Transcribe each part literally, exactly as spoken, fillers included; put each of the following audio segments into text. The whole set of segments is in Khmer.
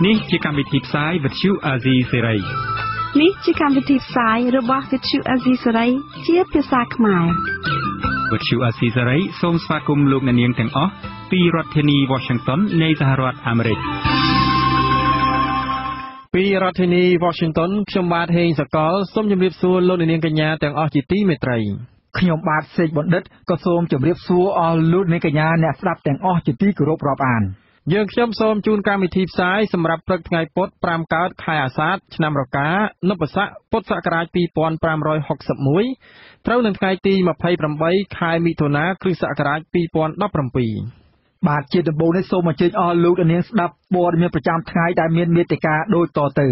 នេះជាកម្មវិធីផ្សាយវិទ្យុអាស៊ីសេរីនេះជាកម្មវិធីផ្សាយរបស់វិទ្យុអាស៊ីសេរីជាភាសាខ្មែរវិទ្យុអាស៊ីសេរីសូមស្វាគមន៍លោកអ្នកនាងទាំងអស់ពីរដ្ឋធានី Washington នៃសហរដ្ឋអាមេរិកពីរដ្ឋធានី Washington ខ្ញុំបាទហេងសកលសូមជម្រាបសួរលោកអ្នកនាងកញ្ញាទាំងអស់ជាទីមេត្រីខ្ញុំបាទសេកបណ្ឌិតក៏សូមជម្រាបសួរអស់លោកអ្នកកញ្ញាអ្នកស្ដាប់ទាំងអស់ជាទីគោរពរាប់អានយើងខ្ញុំសូមជូនកម្មវិធីផ្សាយសម្រាប់ព្រឹកថ្ងៃពុធប្រាំកើតខែអាសាឍឆ្នាំរកានព្វស័កពុទ្ធសករាជពីរពាន់ប្រាំរយហកសិបមួយត្រូវនឹងថ្ងៃទីម្ភៃប្រាំបីខែមិថុនាគ្រិស្តសករាជពីរពាន់ដប់ប្រាំពីរបាទជាដំបូងនេះសូមអញ្ជើញអស់លោកអ្នកនាងស្ដាប់ព័ត៌មានប្រចាំថ្ងៃដែលមានមេត្តាដូចតទៅ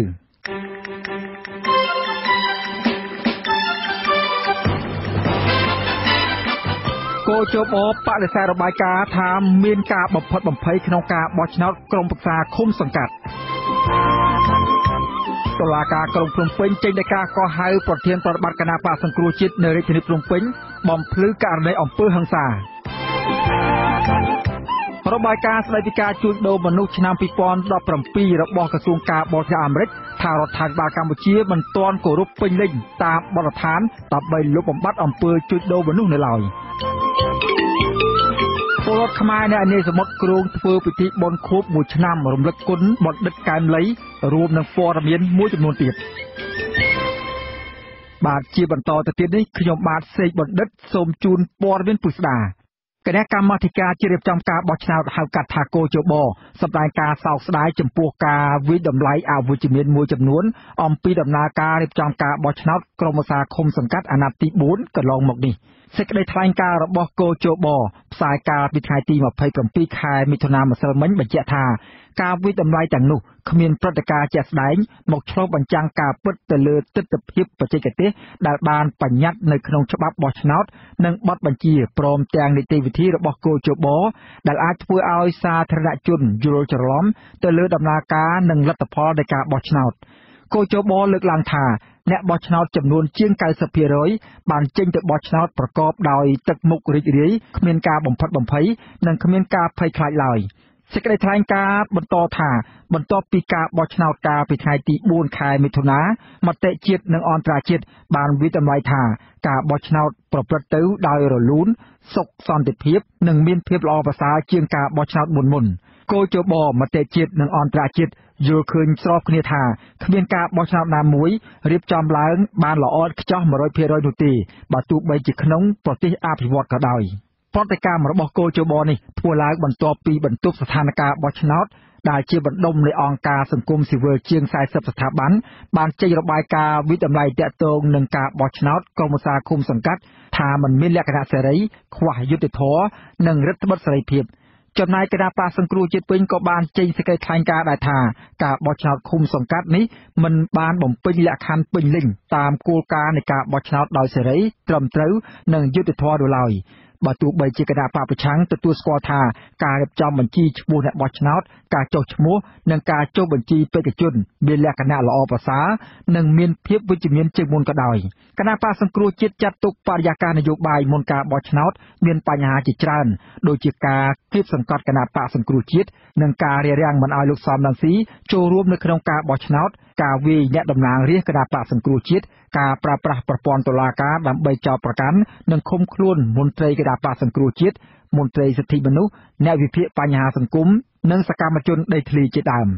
គោចបបដិសេធរបាយការណ៍ថាមានការបំផិតបំភ័យក្នុងការបោះឆ្នោតក្រុមប្រឹក្សាឃុំសង្កាត់តុលាការក្រុងភ្នំពេញចេញដីកាកោះហៅប្រធានប្រតិបត្តិគណៈបក្សសង្គ្រោះជាតិនៅរាជធានីភ្នំពេញបំភ្លឺករណីអំពើហិង្សាររបាយការណ៍ស្តីពីការជួញដូរមនុស្សឆ្នាំពីរពាន់ដប់ប្រាំពីររបស់ក្រសួងការបរទេសអាមេរិកថារដ្ឋាភិបាលកម្ពុជាមិនទាន់គោរពពេញលេញតាមបទដ្ឋានដើម្បីលុបបំបាត់អំពើជួញដូរមនុស្សនៅឡើយពលរដ្ឋខ្មែរនៅឯនេសមុទ្រគ្រោងធ្វើពិធីបុណ្យខួបមួយឆ្នាំរំលឹកគុណបណ្ឌិតកែមលីរួមនឹងព័ត៌មានមួយចំនួនទៀតបាទជាបន្តទៅទៀតនេះខ្ញុំបាទសេកបណ្ឌិតសូមជូនព័ត៌មានពិស្ដាគណៈកម្មាធិការជ្រៀបចំការបោះឆ្នោតហៅកាត់ថាគោចបសម្ដែងការសោកស្ដាយចំពោះការវិតម្លៃអវិជ្ជមានមួយចំនួនអំពីដំណើរការរៀបចំការបោះឆ្នោតក្រុមប្រឹក្សាឃុំសង្កាត់អាណត្តិទីបួនកន្លងមកនេះសេចក្តីថ្លែងការណ៍របស់គោចបផ្សាយកាលពីថ្ងៃទីម្ភៃប្រាំពីរខែមិថុនាម្សិលមិញបញ្ជាក់ថាការវិតម្លៃទាំងនោះគ្មានព្រឹត្តិការណ៍ជាក់ស្ដែងមកឆ្លុះបញ្ចាំងការពិតទៅលើទិដ្ឋភាពបច្ចេកទេសដែលបានបញ្ញត្តិនៅក្នុងច្បាប់បោះឆ្នោតនិងបទបញ្ជាព្រមទាំងនីតិវិធីរបស់គោចបដែលអាចធ្វើឲ្យសាធារណជនយល់ច្រឡំទៅលើដំណើរការនិងលទ្ធផលនៃការបោះឆ្នោតគោចបលើកឡើងថាអ្នកបោះឆ្នោតចំនួនជាង九十ភាគរយបានចេញទៅបោះឆ្នោតប្រកបដោយទឹកមុខរីករាយគ្មានការបំផិតបំភ័យនិងគ្មានការភ័យខ្លាចឡើយសេចក្តីថ្លែងការណ៍បន្តថាបន្ទាប់ពីការបោះឆ្នោតកាលពីថ្ងៃទីបួនខែមិថុនាមតិជាតិនិងអន្តរជាតិបានវិតម្លៃថាការបោះឆ្នោតប្រព្រឹត្តទៅដោយរលូនសុខសន្តិភាពនិងមានភាពល្អប្រសើរជាងការបោះឆ្នោតមុនមុនគោចបមតិជាតិនិងអន្តរជាតិយល់ឃើញស្របគ្នាថាគ្មានការបោះឆ្នោតណាមួយរៀបចំឡើងបានល្អឥតខ្ចោះមួយរយភាគរយនោះទេបើទោះបីជាក្នុងប្រទេសអភិវឌ្ឍក៏ដោយប្រតិកម្មរបស់គោចបនេះធ្វើឡើងបន្ទាប់ពីបន្ទប់ស្ថានភាពបោះឆ្នោតដែលជាបណ្ដុំនៃអង្គការសង្គមស៊ីវិលជាងสี่สิบស្ថាប័នបានចេញរបាយការណ៍វិតម្លៃតាក់ទងនឹងការបោះឆ្នោតក្រុមប្រឹក្សាឃុំសង្កាត់ថាมันមានលក្ខណៈសេរីខ្វះយុត្តិធម៌និងរដ្ឋបិទសេរីភាពចំណែកគណៈបក្សសង្គ្រោះជាតិវិញក៏បានចេញសេចក្តីថ្លែងការណ៍ដែរថាការបោះឆ្នោតឃុំសង្កាត់នេះមិនបានបំពេញលក្ខខណ្ឌពេញលេញតាមគោលការណ៍នៃការបោះឆ្នោតដោយសេរីត្រឹមត្រូវនិងយុត្តិធម៌នោះឡើយបើទោះបីជាគណៈបកប្រឆាំងទទួលស្គាល់ថាការរៀបចំបញ្ជីឈ្មោះអ្នកបោះឆ្នោតការចុះឈ្មោះនិងការចុះបញ្ជីបេក្ខជនមានលក្ខណៈល្អប្រសើរនិងមានភាពវិជ្ជមានជាងមុនក៏ដោយគណៈបកសង្គ្រោះជាតិចាត់ទុកបរិយាកាសនយោបាយមុនការបោះឆ្នោតមានបញ្ហាជាច្រើនដូចជាការគៀបសង្កត់គណៈបកសង្គ្រោះជាតិនិងការរារាំងមិនឲ្យលោកសំរងស៊ីចូលរួមនៅក្នុងការបោះឆ្នោតការវាយអ្នកតំណាងរាស្ត្រគណៈបកសង្គ្រោះជាតិការប្រើប្រាស់ប្រព័ន្ធតុលាការដើម្បីចោទប្រកាន់និងឃុំខ្លួនមន្ត្រីគណៈបកសង្គ្រោះជាតិមន្ត្រីសិទ្ធិមនុស្សអ្នកវិភាគបញ្ហាសង្គមនិងសកម្មជនដីធ្លីជាដើម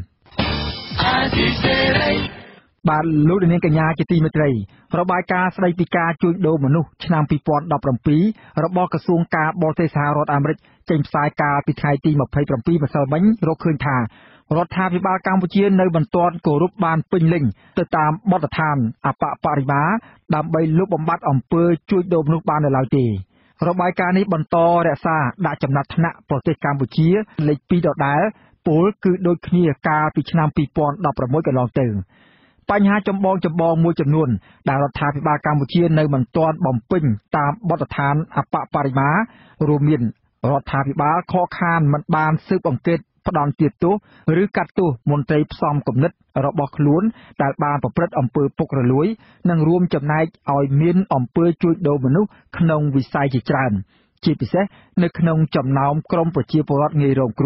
បាទលោកនាងកញ្ញាជាទីមេត្រីរបាយការណ៍ស្តីពីការជួញដូរមនុស្សឆ្នាំពីរពាន់ដប់ប្រាំពីររបស់ក្រសួងការបរទេសសហរដ្ឋអាមេរិកចេញផ្សាយកាលពីថ្ងៃទីម្ភៃប្រាំពីរម្សិលមិញរកឃើញថារដ្ឋាភិបាលកម្ពុជានៅមិនទាន់គោរពបានពេញលេញទៅតាមបទដ្ឋានអបបរិមាដើម្បីលុបបំបាត់អំពើជួញដូរមនុស្សបាននៅឡើយទេរបាយការណ៍នេះបន្តរក្សាដាក់ចំណាត់ថ្នាក់ប្រទេសកម្ពុជាលេខពីរដដែលពលគឺដូចគ្នាកាលពីឆ្នាំពីរពាន់ដប់ប្រាំមួយកន្លងទៅបញ្ហាចម្បងចម្បងមួយចំនួនដែលរដ្ឋាភិបាលកម្ពុជានៅមិនទាន់បំពេញតាមបទដ្ឋានអបបរិមារួមមានរដ្ឋាភិបាលខកខានមិនបានស៊ើបអង្កេតផ្ដន់ទាទោសឬកាត់ទោសមន្ត្រីផ្សំគំនិតរបស់ខ្លួនដែលបានប្រព្រឹត្តអំពើពុករលួយនិងរួមចំណែកឲ្យមានអំពើជួញដូរមនុស្សក្នុងវិស័យជាច្រើនជាពិសេសនៅក្នុងចំណោមក្រុមប្រជាពលរដ្ឋងាយរងគ្រោះ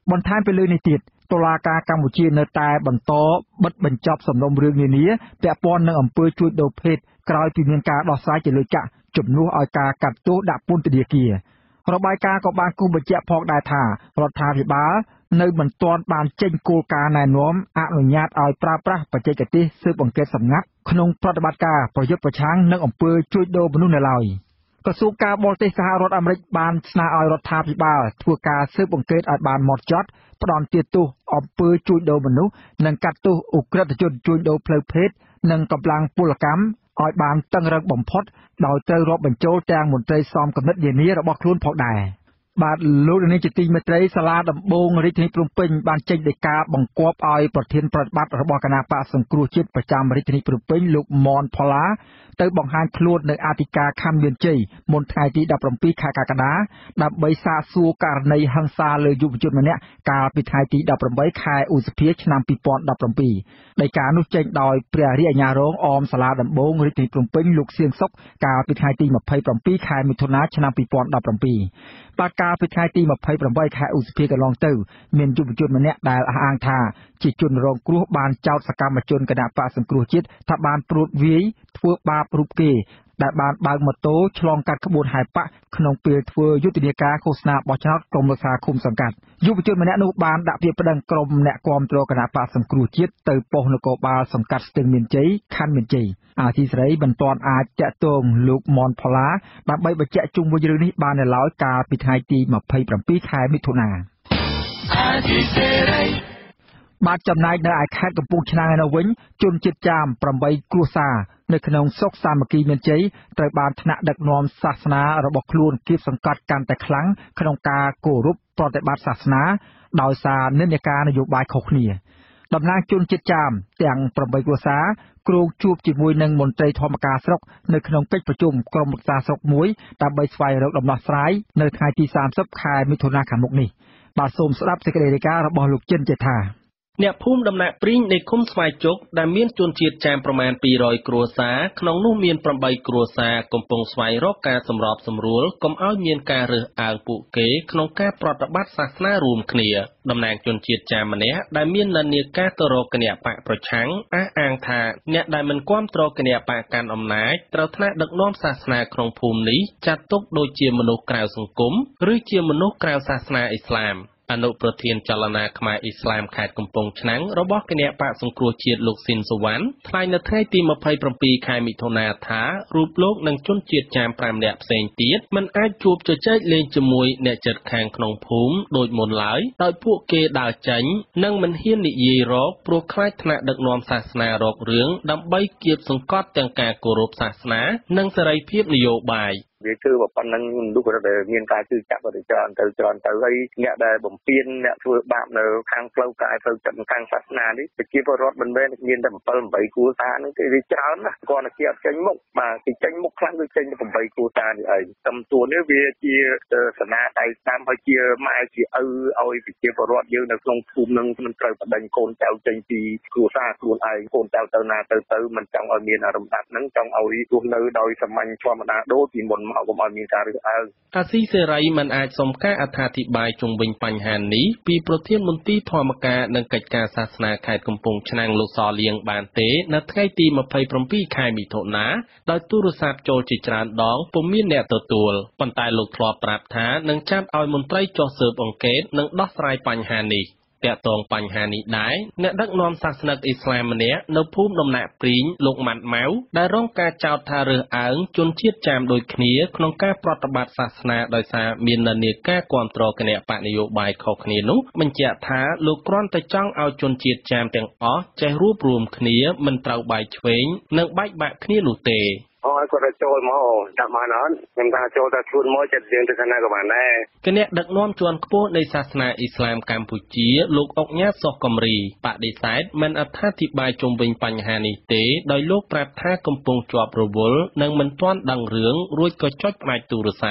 បន្ថែមពីលើនេះទៀតតុលាការកម្ពុជានៅតែបន្តបិទបញ្ចប់សំណុំរឿងនានាពាក់ព័ន្ធនឹងអំពើជួញដូរភេទក្រោយពីមានការដោះស្រាយជាលុយកាក់ជំនួសឲ្យការកាត់ទោសដាក់ពន្ធនាគាររបាយការណ៍ក៏បានគូសបញ្ជាក់ផងដែរថារដ្ឋាភិបាលនៅមិនទាន់បានចេញគោលការណ៍ណែនាំអនុញ្ញាតឲ្យប្រើប្រាស់បច្ចេកទេសស៊ើបអង្កេតសម្ងាត់ក្នុងប្រតិបត្តិការប្រយុទ្ធប្រឆាំងនឹងអំពើជួញដូរមនុស្សនៅឡើយក្រសួងការបរទេសសហរដ្ឋអាមេរិកបានស្នើឲ្យរដ្ឋាភិបាលធ្វើការស៊ើបអង្កេតឲ្យបានហ្មត់ចត់ផ្ដន់ទាទោសអំពើជួញដូរមនុស្សនិងកាត់ទោសឧក្រិដ្ឋជនជួញដូរផ្លូវភេទនិងកម្លាំងពលកម្មឲ្យបានតឹងរ៉ឹងបំផុតដោយត្រូវរាប់បញ្ចូលទាំងមន្ត្រីសមគំនិតនានារបស់ខ្លួនផងដែរបាទលោកនាយកជាទីមេត្រីសាលាដំបងរាជធានីភ្នំពេញបានចេញដីកាបង្គាប់ឲ្យប្រធានប្រតិបត្តិរបស់គណៈបកសង្គ្រោះជាតិប្រចាំរាជធានីភ្នំពេញលោកមនផល្លាទៅបង្ហាញខ្លួននៅអធិការខណ្ឌមានជ័យមុនថ្ងៃទីដប់ប្រាំពីរខែកក្កដាដើម្បីសាកសួរករណីហិង្សាលើយុវជនម្នាក់កាលពីថ្ងៃទីដប់ប្រាំបីខែឧសភាឆ្នាំពីរពាន់ដប់ប្រាំពីរដីកានោះចេញដោយព្រះរាជអាជ្ញារងអមសាលាដំបងរាជធានីភ្នំពេញលោកសៀងសុកកាលពីថ្ងៃទីម្ភៃប្រាំពីរខែមិថុនាឆ្នាំពីរពាន់ដប់ប្រាំពីរបាទកាលពីថ្ងៃទីម្ភៃប្រាំបីខែឧសភាកន្លងទៅមានយុវជនម្នាក់ដែលអះអាងថាជាជនរងគ្រោះបានចោទសកម្មជនគណៈបកសង្គ្រោះជាតិថាបានព្រួតវាយធ្វើបាបរូបគេដែលបានបើកម៉ូតូឆ្លងកាត់ក្បួនហែបៈក្នុងពេលធ្វើយុទ្ធនាការឃោសនាបោះឆ្នោតក្រុមប្រឹក្សាឃុំសង្កាត់យុវជនម្នាក់នោះបានដាក់ពាក្យប្តឹងក្រុមអ្នកគាំទ្រគណៈបកសង្គ្រោះជាតិទៅប៉ុស្តិ៍នគរបាលសង្កាត់ស្ទឹងមានជ័យខណ្ឌមានជ័យអាស៊ីសេរីមិនទាន់អាចតាក់ទងលោកមនផល្លាដើម្បីបញ្ជាក់ជុំវិញរឿងនេះបាននៅឡើយកាលពីថ្ងៃទីម្ភៃប្រាំពីរខែមិថុនាអាស៊ីសេរីបាទចំណែកនៅឯខេត្តកំពង់ឆ្នាំងឯនោះវិញជនជាតិចាមប្រាំបីគ្រួសារនៅក្នុងស្រុកសាមគ្គីមានជ័យត្រូវបានថ្នាក់ដឹកនាំសាសនារបស់ខ្លួនគៀបសង្កត់កាន់តែខ្លាំងក្នុងការគោរពប្រតិបត្តិសាសនាដោយសារនិន្នាការនយោបាយខុសគ្នាតំណាងជនជាតិចាមទាំងប្រាំបីគ្រួសារគ្រោងជួបជាមួយនឹងមន្ត្រីធម្មការស្រុកនៅក្នុងកិច្ចប្រជុំក្រុមប្រឹក្សាស្រុកមួយដើម្បីស្វែងរកដំណោះស្រាយនៅថ្ងៃទីសាមសិបខែមិថុនាខាងមុខនេះបាទសូមស្ដាប់សេចក្តីរាយការណ៍របស់លោកចិនចេថាអ្នកភូមិដំណាក់ព្រីងនៃឃុំស្វាយជុកដែលមានជនជាតិចាមប្រមាណពីររយគ្រួសារក្នុងនោះមានប្រាំបីគ្រួសារកំពុងស្វែងរកការសម្របសម្រួលកុំឲ្យមានការរើសអើងពួកគេក្នុងការប្រតិបត្តិសាសនារួមគ្នាតំណាងជនជាតិចាមម្នាក់ដែលមាននិន្នាការទៅរកគណបកប្រឆាំងអះអាងថាអ្នកដែលមិនគាំទ្រគណបកកាន់អំណាចត្រូវថ្នាក់ដឹកនាំសាសនាក្នុងភូមិនេះចាត់ទុកដូចជាមនុស្សក្រៅសង្គមឬជាមនុស្សក្រៅសាសនាអ៊ីស្លាមអនុប្រធានចលនាខ្មែរអ៊ីស្លាមខេត្តកំពង់ឆ្នាំងរបស់គណបកសង្គ្រោះជាតិលោកស៊ីនសុវណ្ណថ្លែងនៅថ្ងៃទីម្ភៃប្រាំពីរខែមិថុនាថារូបលោកនិងជនជាតិចាមប្រាំនាក់ផ្សេងទៀតមិនអាចជួបជជែកលេងជាមួយអ្នកជិតខាងក្នុងភូមិដូចមុនឡើយដោយពួកគេដើរចេញនិងមិនហ៊ាននិយាយរកព្រោះខ្លាចថ្នាក់ដឹកនាំសាសនារករឿងដើម្បីគៀបសង្កត់ទាំងការគោរពសាសនានិងសេរីភាពនយោបាយវាគឺប៉ុណ្ណឹងមនុស្សដែលមានការជឿចាប់ទៅច្រើនទៅច្រើនទៅហើយអ្នកដែលបំពេញអ្នកធ្វើបាបនៅខាងផ្លូវកាយផ្លូវចិត្តខាងសាសនានេះប្រជាពលរដ្ឋមិនមែនមានតែbảy 8គ្រួសារហ្នឹងទេវាច្រើនណាស់គាត់តែគេអត់ចេញមុខបាទគេចេញមុខខ្លាំងដូចចេញទៅeightគ្រួសារនេះឯងតាមតួនេះវាជាសាសនាដៃស្ដាំហើយជាម៉ែជាឪឲ្យប្រជាពលរដ្ឋយើងនៅក្នុងភូមិនឹងមិនត្រូវបដិញ្ញកូនចៅចេញពីគ្រួសារខ្លួនឯងកូនចៅទៅណាទៅទៅមិនចង់ឲ្យមានអារម្មណ៍ដាប់ហ្នឹងចង់ឲ្យរស់នៅដោយសាមញ្ញធម្មតាដូចពីមុនមកកុំឲ្យមានការរើសអើងអាស៊ីសេរីមិនអាចសុំការអត្ថាធិប្បាយជុំវិញបញ្ហានេះពីប្រធានមន្ទីរធម្មការនិងកិច្ចការសាសនាខេត្តកំពង់ឆ្នាំងលោកសលៀងបានទេនៅថ្ងៃទីម្ភៃប្រាំពីរខែមិថុនាដោយទូរស័ព្ទចូលជាច្រើនដងពុំមានអ្នកទទួលប៉ុន្តែលោកធ្លាប់ប្រាប់ថានឹងចាត់ឲ្យមន្ត្រីចុះស៊ើបអង្កេតនិងដោះស្រាយបញ្ហានេះតាក់ទងបញ្ហានេះដែរអ្នកដឹកនាំសាសនិកអ៊ីស្លាមម្នាក់នៅភូមិដំណាក់ព្រីងលោកម៉ាត់ម៉ៅដែលរងការចោទថារើសអើងជនជាតិចាមដូចគ្នាក្នុងការប្រតិបត្តិសាសនាដោយសារមាននិន្នាការគាំទ្រគណបកនយោបាយខុសគ្នានោះបញ្ជាក់ថាលោកគ្រាន់តែចង់ឲ្យជនជាតិចាមទាំងអស់ចេះរួបរวมគ្នាមិនត្រូវបែកឆ្វេងនិងបែកបាក់គ្នានោះទេអូគាត់ចូលមកតាមបានអត់ខ្ញុំថាចូលតែខ្លួនមកចិត្តយើងទៅខាងណាក៏បានដែរគណៈដឹកនាំជាន់ខ្ពស់នៃសាសនាអ៊ីស្លាមកម្ពុជាលោកអុកញ៉ាសុខកំរីបដិសេធមិនអត្ថាធិប្បាយជុំវិញបញ្ហានេះទេដោយលោកប្រាប់ថាកំពុងជាប់រវល់និងមិនទាន់ដឹងរឿងរួចក៏ចុចផ្ដាច់ទូរស័ព្ទ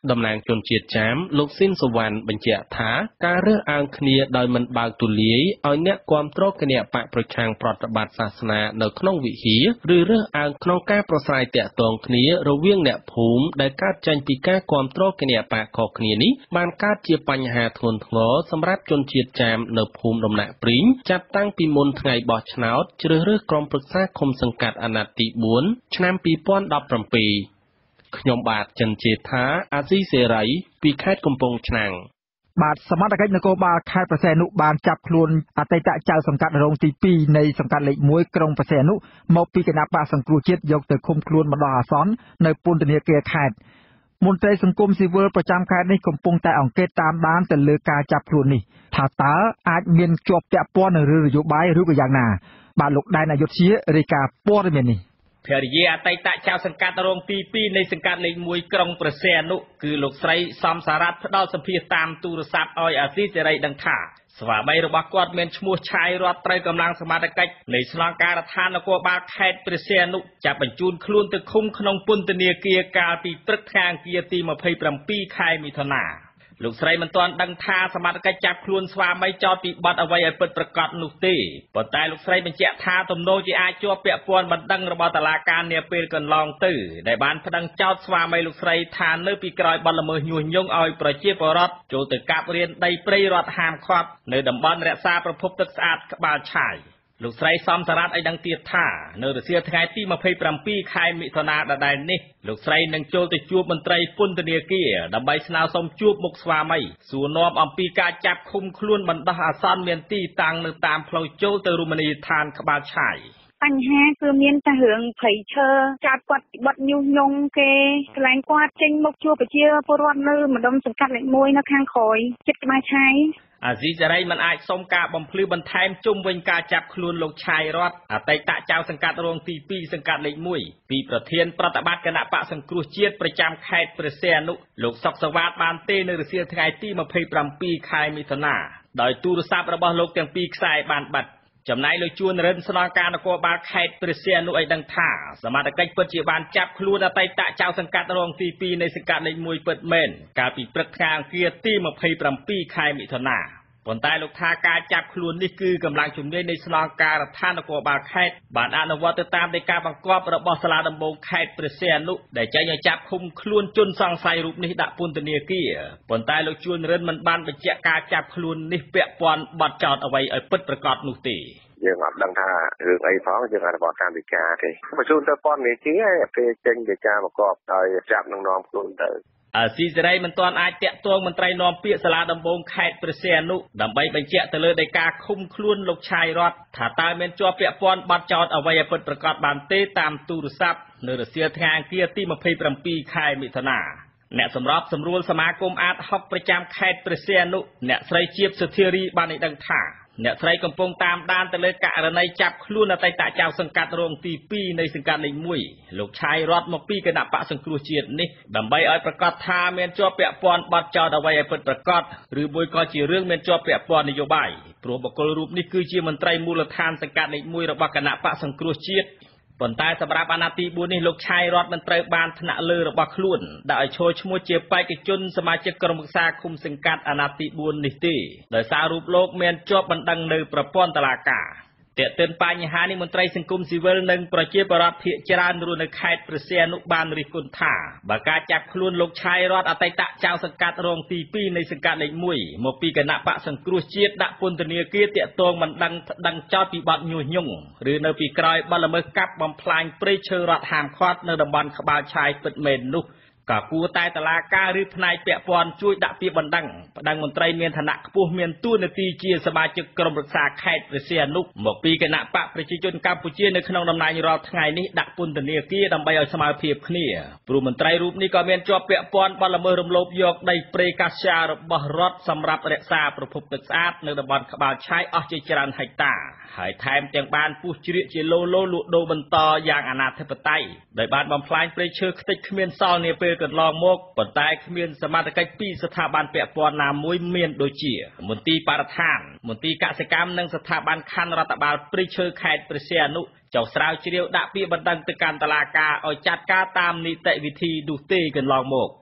តំណាងជនជាតិចាមលោកស៊ីនសុវណ្ណបញ្ជាក់ថាការរើសអើងគ្នាដោយមិនបើកទូលាយឲ្យអ្នកគាំទ្រគណៈបកប្រឆាំងប្រតិបត្តិសាសនានៅក្នុងវិហារឬរើសអើងក្នុងការប្រស្រ័យទាក់ទងគ្នារវាងអ្នកភូមិដែលកើតចេញពីការគាំទ្រគណៈបកខុសគ្នានេះបានកើតជាបញ្ហាធ្ងន់ធ្ងរសម្រាប់ជនជាតិចាមនៅភូមិដំណាក់ព្រីងចាប់តាំងពីមុនថ្ងៃបោះឆ្នោតជ្រើសរើសក្រុមប្រឹក្សាឃុំសង្កាត់អាណត្តិទីបួនឆ្នាំពីរពាន់ដប់ប្រាំពីរខ្ញុំបាទចិនជេថាអាស៊ីសេរីពីខេត្តកំពង់ឆ្នាំងបាទសមត្ថកិច្ចនគរបាលខេត្តព្រះសីហនុបានចាប់ខ្លួនអតីតចៅសង្កាត់រងទីពីរនៃសង្កាត់លេខមួយក្រុងព្រះសីហនុមកពីគណៈបកសង្គ្រោះជាតិយកទៅឃុំខ្លួនបណ្ដោះអាសន្ននៅពន្ធនាគារខេត្តមន្ត្រីសង្គមស៊ីវិលប្រចាំខេត្តនេះកំពុងតែអង្កេតតាមដានទៅលើការចាប់ខ្លួននេះថាតើអាចមានជាប់ពាក់ព័ន្ធនឹងរឿងនយោបាយឬក៏យ៉ាងណាបាទលោកដែនអយុធ្យារាយការណ៍ព័ត៌មាននេះភរិយាអតីតចៅសង្កាត់រងទីពីរនៃសង្កាត់លេខមួយក្រុងព្រះសីហនុគឺលោកស្រីសំសារ៉ាត់ផ្ដល់សម្ភារតាមទូរស័ព្ទឲ្យអាស៊ីសេរីដឹងថាស្វាមីរបស់គាត់មានឈ្មោះឆាយរតត្រូវកម្លាំងសមត្ថកិច្ចនៃស្នងការដ្ឋាននគរបាលខេត្តព្រះសីហនុចាប់បញ្ជូនខ្លួនទៅឃុំក្នុងពន្ធនាគារកាលពីព្រឹកថ្ងៃអង្គារទីម្ភៃប្រាំពីរខែមិថុនាលោកស្រីមិនទាន់ដឹងថាសមត្ថកិច្ចចាប់ខ្លួនស្វាមីចោទពីបទអ្វីឲ្យពិតប្រាកដនោះទេប៉ុន្តែលោកស្រីបញ្ជាក់ថាទំនោរជាអាចជាប់ពាក់ព័ន្ធបណ្ដឹងរបស់តុលាការនាពេលកន្លងទៅដែលបានប្តឹងចោទស្វាមីលោកស្រីថានៅពីក្រោយបទល្មើសញុះញង់ឲ្យប្រជាពលរដ្ឋចូលទៅកាប់រៀនដីព្រៃរដ្ឋហាមឃាត់នៅតំបន់រក្សាប្រភពទឹកស្អាតក្បាលឆាយលោកស្រីសំសារ៉ាត់ឲ្យដឹងទៀតថានៅរសៀលថ្ងៃទីម្ភៃប្រាំពីរខែមិថុនាដដែលនេះលោកស្រីនឹងចូលទៅជួបមន្ត្រីពន្ធនាគារដើម្បីស្នើសុំជួបមុខស្វាមីសួរនាំអំពីការចាប់ឃុំខ្លួនបណ្ដោះអាសន្នមានទីតាំងនៅតាមផ្លូវចូលទៅរមណីយដ្ឋានក្បាលឆាយបញ្ហាគឺមានតែរឿងព្រៃឈើចាប់គាត់បត់ញុះញង់គេកន្លែងគាត់ចេញមកជួបប្រជាពលរដ្ឋនៅម្ដុំសង្កាត់លេខមួយនៅខាងក្រោយចិត្តក្បាលឆាយអាស៊ីសេរីមិនអាចសុំការបំភ្លឺបន្ថែមជុំវិញការចាប់ខ្លួនលោកឆាយរតអតីតចៅសង្កាត់រងទីពីរសង្កាត់លេខមួយពីប្រធានប្រតិបត្តិគណៈបកសង្គ្រោះជាតិប្រចាំខេត្តព្រះសីហនុលោកសុកសវ៉ាតបានទេនៅរសៀលថ្ងៃទីម្ភៃប្រាំពីរខែមិថុនាដោយទូរស័ព្ទរបស់លោកទាំងពីរខ្សែបានបាត់ចំណែកលោកជួនរិនស្នងការនគរបាលខេត្តព្រះសីហនុឲ្យដឹងថាសមត្ថកិច្ចពិតជាបានចាប់ខ្លួនអតីតចៅសង្កាត់រងទីពីរនៃសង្កាត់លេខមួយពិតមែនកាលពីព្រឹកថ្ងៃអង្គារទីម្ភៃប្រាំពីរខែមិថុនាប៉ុន្តែលោកថាការចាប់ខ្លួននេះគឺកម្លាំងជំនាញនៃស្នងការដ្ឋាននគរបាលខេត្តបានអនុវត្តទៅតាមដីកាបង្គាប់របស់សាលាដំបងខេត្តព្រះសីហនុដែលចេញឲ្យចាប់ឃុំខ្លួនជនសង្ស័យរូបនេះដាក់ពន្ធនាគារប៉ុន្តែលោកជួនរិនមិនបានបញ្ជាក់ការចាប់ខ្លួននេះពាក់ព័ន្ធបទចោទអ្វីឲ្យពិតប្រាកដនោះទេយើងអត់ដឹងថារឿងអីផងយើងអនុវត្តតាមដីកាទេបញ្ជូនទៅពន្ធនាគារពេលចេញដីកាបង្គាប់ឲ្យចាប់នឹងនាំខ្លួនទៅអាស៊ីសេរីមិនទាន់អាចតាក់ទងមន្ត្រីនាំពាក្យសាលាដំបងខេត្តព្រះសីហនុដើម្បីបញ្ជាក់ទៅលើដីកាឃុំខ្លួនលោកឆាយរតថាតើមានជាប់ពាក់ព័ន្ធបទចោទអ្វីឲ្យពិតប្រាកដបានទេតាមទូរស័ព្ទនៅរសៀលថ្ងៃអង្គារទីម្ភៃប្រាំពីរខែមិថុនាអ្នកសម្របសម្រួលសមាគមអាតហុកប្រចាំខេត្តព្រះសីហនុអ្នកស្រីជាបសុធារីបានឲ្យដឹងថាអ្នកស្រីកំពុងតាមដានទៅលើករណីចាប់ខ្លួនអតីតចៅសង្កាត់រងទីពីរនៃសង្កាត់លេខមួយលោកឆាយរតមកពីគណៈបកសង្គ្រោះជាតិនេះដើម្បីឲ្យប្រកាសថាមានជាប់ពាក់ព័ន្ធបទចោទអ្វីឲ្យពិតប្រាកដឬមួយក៏ជារឿងមានជាប់ពាក់ព័ន្ធនយោបាយព្រោះបុគ្គលរូបនេះគឺជាមន្ត្រីមូលដ្ឋានសង្កាត់លេខមួយរបស់គណៈបកសង្គ្រោះជាតិប៉ុន្តែសម្រាប់អាណត្តិទីបួននេះលោកឆាយរតមិនត្រូវបានថ្នាក់លើរបស់ខ្លួនដែលឲ្យឈរឈ្មោះជាបេក្ខជនសមាជិកក្រុមប្រឹក្សាឃុំសង្កាត់អាណត្តិទីបួននេះទេដោយសាររូបលោកមានជាប់បណ្ដឹងនៅប្រព័ន្ធតុលាការទាក់ទិនបញ្ហានេះមន្ត្រីសង្គមស៊ីវិលនិងប្រជាពលរដ្ឋភាគច្រើនរស់នៅខេត្តព្រះសីហនុបានរិះគន់ថាបើការចាប់ខ្លួនលោកឆាយរតអតីតចៅសង្កាត់រងទីពីរនៃសង្កាត់លេខមួយមកពីគណៈបកសង្គ្រោះជាតិដាក់ពន្ធនាគារទាក់ទងមិនដឹងប្តឹងចោទពីបទញុះញង់ឬនៅពីក្រោយបទល្មើសកាប់បំផ្លាញព្រៃឈើរដ្ឋហាមឃាត់នៅតំបន់ក្បាលឆាយពិតមែននោះក៏គួរតែតុលាការឬផ្នែកពាក់ព័ន្ធជួយដាក់ពាក្យបណ្ដឹងប្តឹងមន្ត្រីមានឋានៈខ្ពស់មានតួនាទីជាសមាជិកក្រុមប្រឹក្សាខេត្តព្រះសីហនុមកពីគណៈបកប្រជាជនកម្ពុជានៅក្នុងតំណែងរាល់ថ្ងៃនេះដាក់ពន្ធនាគារដើម្បីឲ្យស្មើភាពគ្នាព្រោះមន្ត្រីរូបនេះក៏មានជាប់ពាក់ព័ន្ធបទល្មើសរំលោភយកដីព្រៃកាស្យារបស់រដ្ឋសម្រាប់រក្សាប្រភពទឹកស្អាតនៅតំបន់ក្បាលឆាយអស់ជាច្រើនហិកតាហើយថែមទាំងបានពុះជ្រៀកជាឡូឡូលក់ដូរបន្តយ៉ាងអនាធិបតេយ្យដោយបានបំផ្លាញព្រៃឈើខ្ទេចគ្មានសល់នាពេលកន្លងមកប៉ុន្តែគ្មានសមត្ថកិច្ចពីស្ថាប័នពាក់ព័ន្ធណាមួយមានដូចជាមន្ទីរបរិស្ថានមន្ទីរកសិកម្មនិងស្ថាប័នខណ្ឌរដ្ឋបាលព្រៃឈើខេត្តព្រះសីហនុចុះស្រាវជ្រាវដាក់ពាក្យបណ្ដឹងទៅកាន់តុលាការឲ្យចាត់ការតាមនីតិវិធីនោះទេកន្លងមក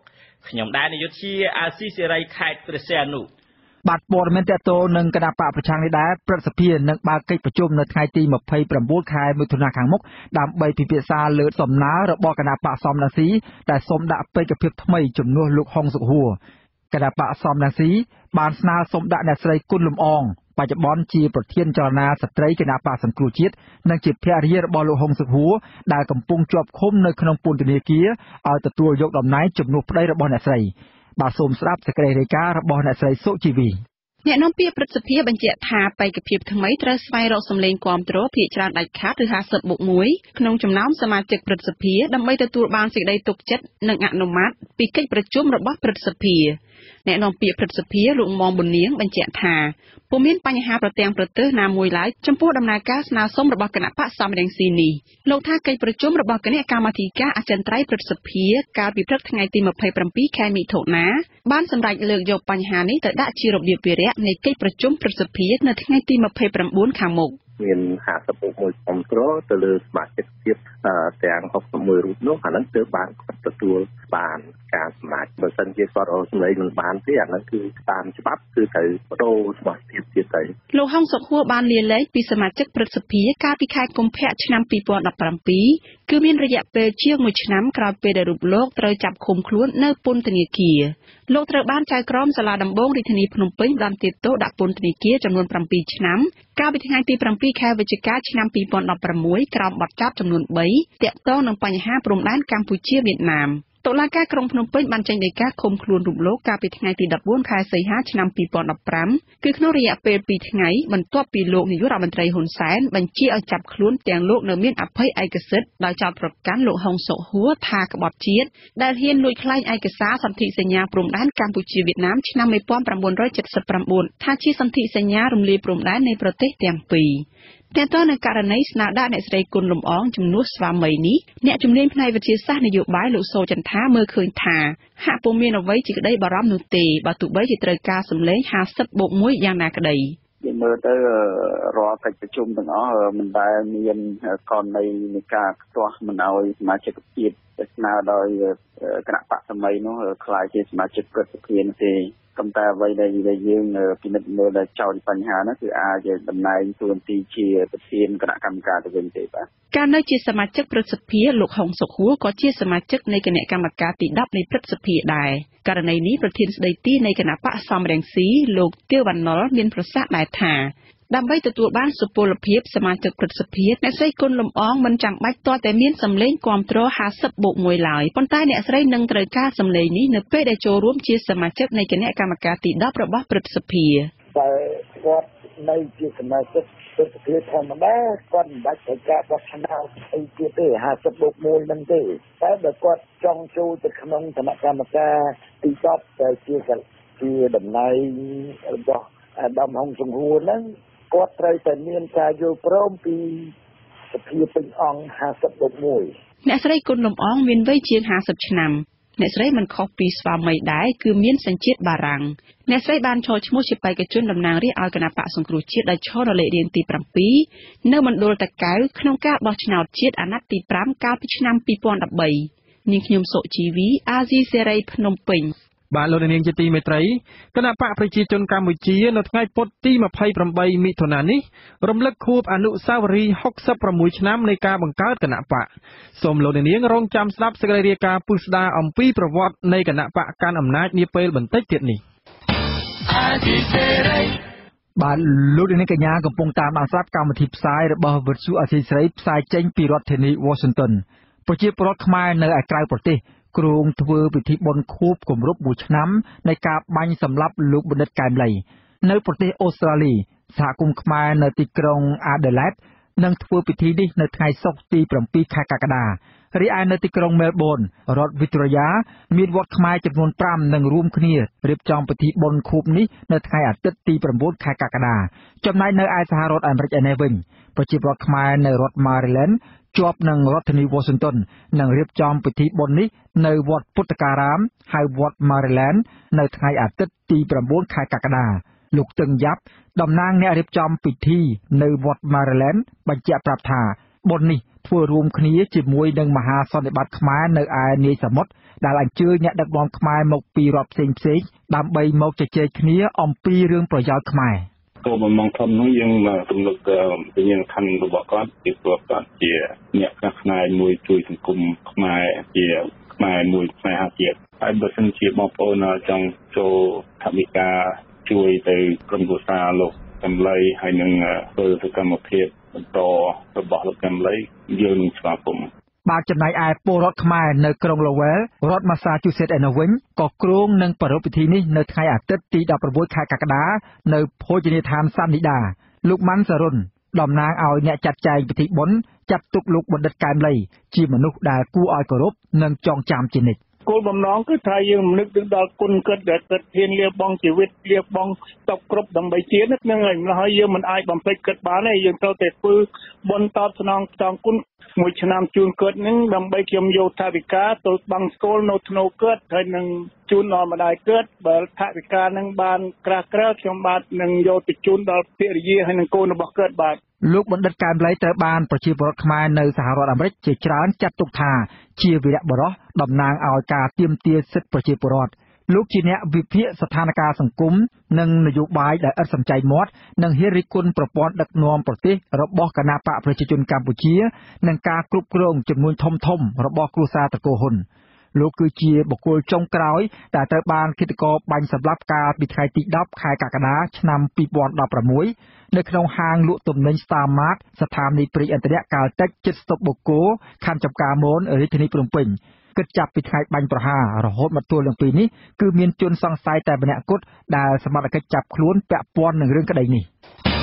ខ្ញុំដែរនាយកជាអាស៊ីសេរីខេត្តព្រះសីហនុបាទព័ត៌មានតទៅនឹងគណៈបកប្រឆាំងនេះដែរព្រឹទ្ធសភានឹងបើកកិច្ចប្រជុំនៅថ្ងៃទីยี่สิบเก้าខែមិថុនាខាងមុខដើម្បីពិភាក្សាលើសំណើរបស់គណៈបកសំរងស៊ីដែលសូមដាក់បេក្ខភាពថ្មីជំនួសលោកហុងសុខហួរគណៈបកសំរងស៊ីបានស្នើសូមដាក់អ្នកស្រីគុណលំអងបច្ចុប្បន្នជាប្រធានចលនាស្ត្រីគណៈបកសង្គ្រោះជាតិនិងជាភរិយារបស់លោកហុងសុខហួរដែលកំពុងជាប់ឃុំនៅក្នុងពន្ធនាគារឲ្យទទួលយកតំណែងជំនួសប្តីរបស់អ្នកស្រីបាទសូមស្ដាប់សេចក្តីរាយការណ៍របស់អ្នកស្រីសុជីវីអ្នកនាំពាក្យព្រឹទ្ធសភាបញ្ជាក់ថាបេក្ខភាពថ្មីត្រូវស្វែងរកសម្លេងគាំទ្រភាគច្រើនដាច់ខាតឬ ห้าสิบបូកមួយ ក្នុងចំណោមសមាជិកព្រឹទ្ធសភាដើម្បីទទួលបានសេចក្តីទុកចិត្តនិងអនុម័តពីកិច្ចប្រជុំរបស់ព្រឹទ្ធសភាអ្នកនាំពាក្យព្រឹទ្ធសភាលោកមុំប៊ុននាងបញ្ជាក់ថាពុំមានបញ្ហាប្រទាំងប្រទើសណាមួយឡើយចំពោះដំណើរការស្នើសុំរបស់គណៈបកសំរងស៊ីនេះលោកថាកិច្ចប្រជុំរបស់គណៈកម្មាធិការអចិន្ត្រៃយ៍ព្រឹទ្ធសភាកាលពីព្រឹកថ្ងៃទីยี่สิบเจ็ดខែមិថុនាបានសម្រេចលើកយកបញ្ហានេះទៅដាក់ជារបៀបវារៈនៃកិច្ចប្រជុំព្រឹទ្ធសភានៅថ្ងៃទីยี่สิบเก้าខាងមុខមានห้าสิบหกមួយគ្រប់គ្រងទៅលើសមាជិកភាពទាំងหกสิบเอ็ดរូបនោះអានឹងទើបបានទទួលបានការសម្រេចបើសិនជាគាត់រកសម្លេងមិនបានទេអានឹងគឺតាមច្បាប់គឺត្រូវបដូរសមាជិកភាពទៅលោកហុងសុខហួរបានលាលែងពីសមាជិកព្រឹទ្ធសភាកាលពីខែកុម្ភៈឆ្នាំยี่สิบสิบเจ็ดគឺមានរយៈពេលជាងមួយឆ្នាំក្រោយពេលដែលរូបលោកត្រូវចាប់ឃុំខ្លួននៅពន្ធនាគារលោកត្រូវបានចៅក្រមសាលាដំបងរាជធានីភ្នំពេញបានទាទោសដាក់ពន្ធនាគារចំនួនเจ็ดឆ្នាំកាលពីថ្ងៃទីเจ็ดខែវិច្ឆិកាឆ្នាំยี่สิบสิบหกក្រោមបទចាប់ចំនួនបីទាក់ទងនឹងបញ្ហាព្រំដែនកម្ពុជាវៀតណាមតុលាការក្រុងភ្នំពេញបានចេញដីកាឃុំខ្លួនរូបលោកកាលពីថ្ងៃទី14ខែសីហាឆ្នាំยี่สิบสิบห้าគឺក្នុងរយៈពេលពីរថ្ងៃបន្ទាប់ពីលោកនាយករដ្ឋមន្ត្រីហ៊ុនសែនបញ្ជាឲ្យចាប់ខ្លួនទាំងលោកនៅមានអភ័យឯកសិទ្ធិដោយចោទប្រកាន់លោកហុងសុខហួរថាក្បត់ជាតិដែលហ៊ានលួចក្លែងឯកសារសន្ធិសញ្ញាព្រំដែនកម្ពុជាវៀតណាមឆ្នាំnineteen seventy-nineថាជាសន្ធិសញ្ញារំលាយព្រំដែននៃប្រទេសទាំងពីរតែតើនៅករណីស្នើដាក់អ្នកស្រីគុណលំអងជំនួសស្វាមីនេះអ្នកជំនាញផ្នែកវិទ្យាសាស្ត្រនយោបាយលោកសូចន្ទាមើលឃើញថាហាក់ពុំមានអ្វីជាក្តីបារម្ភនោះទេបើទោះបីជាត្រូវការសម្លេងห้าสิบบូកមួយយ៉ាងណាក្តីយើងមើលទៅរាល់កិច្ចប្រជុំទាំងអស់មិនដែលមានករណីនៃការខ្ទាស់មិនឲ្យសមាជិកភាពស្នើដោយគណៈបកថ្មីនោះខ្លាយជាសមាជិកព្រឹទ្ធសភានោះទេប៉ុន្តែអ្វីដែលយើងពិនិត្យមើលដល់ចោលបញ្ហានោះគឺអាចតំណែងទួនាទីជាប្រធានគណៈកម្មការទៅវិញទេបាទការនៅជាសមាជិកព្រឹទ្ធសភាលោកហុងសុខហួរក៏ជាសមាជិកនៃគណៈកម្មការទីtenនៃព្រឹទ្ធសភាដែរករណីនេះប្រធានស្ដីទីនៃគណៈបកសំរងស៊ីលោកទាវវណ្ណុលមានប្រសាសន៍ដែរថាដើម្បីទទួលបានសុពលភាពសមាជិកព្រឹទ្ធសភាអ្នកស្រីគុណលំអងមិនចាំបាច់ទាល់តែមានសម្លេងគាំទ្រห้าสิบบូកមួយឡើយប៉ុន្តែអ្នកស្រីនឹងត្រូវការសម្លេងនេះនៅពេលដែលចូលរួមជាសមាជិកនៃគណៈកម្មការទីtenរបស់ព្រឹទ្ធសភាតែគាត់នៅជាសមាជិកព្រឹទ្ធសភាធម្មតាគាត់មិនបាច់ត្រូវការបោះឆ្នោតអីទៀតទេห้าสิบบូកមួយនឹងទេតែបើគាត់ចង់ចូលទៅក្នុងគណៈកម្មការទីtenដែលជាជាតំណែងរបស់អាដាមហុងសុខហួរហ្នឹងគាត់ត្រូវតែមានការយល់ព្រមពីសភាពេញអង្គห้าสิบบូកមួយអ្នកស្រីគុណលំអងមានវ័យជាងห้าสิบឆ្នាំអ្នកស្រីមិនខុសពីស្វាមីដែរគឺមានសញ្ជាតិបារាំងអ្នកស្រីបានចូលឈ្មោះជាបេក្ខជនតំណាងរាស្ត្រឲ្យគណៈបកសង្គ្រោះជាតិដែលឈរនៅលេខរៀងទីsevenនៅមណ្ឌលតាកែវក្នុងការបោះឆ្នោតជាតិអាណត្តិទីfiveកាលពីឆ្នាំtwo thousand thirteenនាងខ្ញុំសុជីវីអាស៊ីសេរីភ្នំពេញបាទលោកនាងជាទីមេត្រីគណៈបកប្រជាជនកម្ពុជានៅថ្ងៃពុធទីtwenty-eightមិថុនានេះរំលឹកខួបអនុស្សាវរីយ៍sixty-sixឆ្នាំនៃការបង្កើតគណៈបកសូមលោកនាងរងចាំស្ដាប់សេចក្តីរាយការណ៍ពុស្ដាអំពីប្រវត្តិនៃគណៈបកកាន់អំណាចនាពេលបន្តិចទៀតនេះបាទលោកនាងកញ្ញាកំពុងតាមដានស្ដាប់កម្មវិធីផ្សាយរបស់វិទ្យុអាស៊ីសេរីផ្សាយចេញពីរដ្ឋធានី Washington ប្រជាពលរដ្ឋខ្មែរនៅឯក្រៅប្រទេសគ្រោងធ្វើពិធីបុណ្យខួបគម្រប់មួយឆ្នាំនៃការបាញ់សម្លាប់លោកបណ្ឌិតកែមលីនៅប្រទេសអូស្ត្រាលីសហគមន៍ខ្មែរនៅទីក្រុង Adelaide នឹងធ្វើពិធីនេះនៅថ្ងៃសុក្រទីsevenខែកក្កដារីឯនៅទីក្រុង Melbourne រដ្ឋ Victoria មានវត្តខ្មែរចំនួនfiveនឹងរួមគ្នារៀបចំពិធីបុណ្យខួបនេះនៅថ្ងៃអាទិត្យទីnineខែកក្កដាចំណែកនៅឯសហរដ្ឋអាមេរិកឯនេះវិញប្រជាពលរដ្ឋខ្មែរនៅរដ្ឋ Marylandជាប់នឹងរដ្ឋធានី Washington នឹងរៀបចំពិធីបុណ្យនេះនៅវត្តពុទ្ធការាមហៅវត្ត Maryland នៅថ្ងៃអាទិត្យទីnineខែកក្កដាលោកតឹងយ៉ាប់តំណាងអ្នករៀបចំពិធីនៅវត្ត Maryland បញ្ជាក់ប្រាប់ថាបុណ្យនេះធ្វើរួមគ្នាជាមួយនឹងមហាសន្និបាតខ្មែរនៅឯនាយសមុទ្រដែលអញ្ជើញអ្នកដឹកនាំខ្មែរមកពីរដ្ឋផ្សេងផ្សេងដើម្បីមកជជែកគ្នាអំពីរឿងប្រយោជន៍ខ្មែរគោលបំណងធំនោះយើងមកទំនុកវិញ្ញាណក្ខន្ធរបស់គាត់ពីព្រោះគាត់ជាអ្នកខ្លះផ្នែកមួយជួយសង្គមខ្មែរជាខ្មែរមួយផ្នែកជាតិហើយបើសិនជាបងប្អូនចង់ចូលថវិកាជួយទៅក្រុមគ្រួសារលោកកំឡីហើយនឹងធ្វើសកម្មភាពបន្តរបស់លោកកំឡីយើងនឹងស្វាគមន៍បាទចំណែកឯពលរដ្ឋខ្មែរនៅក្រុង Lowell រដ្ឋ Massachusetts ឯនោះវិញក៏គ្រោងនឹងប្រារព្ធពិធីនេះនៅថ្ងៃអាទិត្យទីដប់ប្រាំមួយខែកក្កដានៅភោជនីយដ្ឋានសានិដាលោកម៉ាន់សារុនតំណាងឲ្យអ្នកចាត់ចែងពិធីបុណ្យចាត់ទុកលោកបណ្ឌិតកែមលីជាមនុស្សដែលគួរឲ្យគោរពនិងចងចាំជានិច្ចគោលបំណងគឺថាយើងនឹកដល់គុណកិត្តិដែលគាត់ហ៊ានលះបង់ជីវិតលះបង់ស្តុកគ្រប់ដើម្បីជាតិហ្នឹងហើយម្ល៉េះហើយយើងមិនអាចបំភ្លេចគាត់បានទេយើងត្រូវតែធ្វើបុណ្យតបស្នងស្ទងគុណមួយឆ្នាំជូនគាត់ហ្នឹងដើម្បីខ្ញុំយកថវិកាទៅបង់ស្គលនៅធ្នូគាត់ហើយនឹងជូនដល់ម្ដាយគាត់បើថវិកាហ្នឹងបានក្រាស់ក្រែលខ្ញុំបាទនឹងយកទៅជូនដល់ភរិយាហើយនឹងកូនរបស់គាត់បាទលោកបណ្ឌិតកែមលីត្រូវបានប្រជាពលរដ្ឋខ្មែរនៅសហរដ្ឋអាមេរិកជាច្រើនចាត់ទុកថាជាវីរបុរសតំណាងឲ្យការទាមទារសិទ្ធិប្រជាពលរដ្ឋលោកជាអ្នកវិភាគស្ថានភាពសង្គមនិងនយោបាយដែលឥតសំចៃមាត់និងហ៊ានរិះគន់ប្រព័ន្ធដឹកនាំប្រទេសរបស់គណបកប្រជាជនកម្ពុជានិងការគ្រប់គ្រងចំនួនធំធំរបស់គ្រួសារត្រកូលហ៊ុនលោកគឺជាបុគ្គលចុងក្រោយដែលត្រូវបានឃាតករបាញ់សម្លាប់កាលពីថ្ងៃទីដប់ខែកក្កដាឆ្នាំពីរពាន់ដប់ប្រាំមួយនៅក្នុងហាងលក់ទំនិញ Star Mart ស្ថានីយ៍ប្រេងឥន្ធនៈកាល់តិចជិតស្តុបបូកូខណ្ឌចំការមនរាជធានីភ្នំពេញគិតចាប់ពីថ្ងៃបាញ់ប្រហាររហូតមកទល់នឹងពេលនេះគឺមានជនសង្ស័យតែម្នាក់គត់ដែលសមត្ថកិច្ចចាប់ខ្លួនពាក់ព័ន្ធនឹងរឿងក្តីនេះ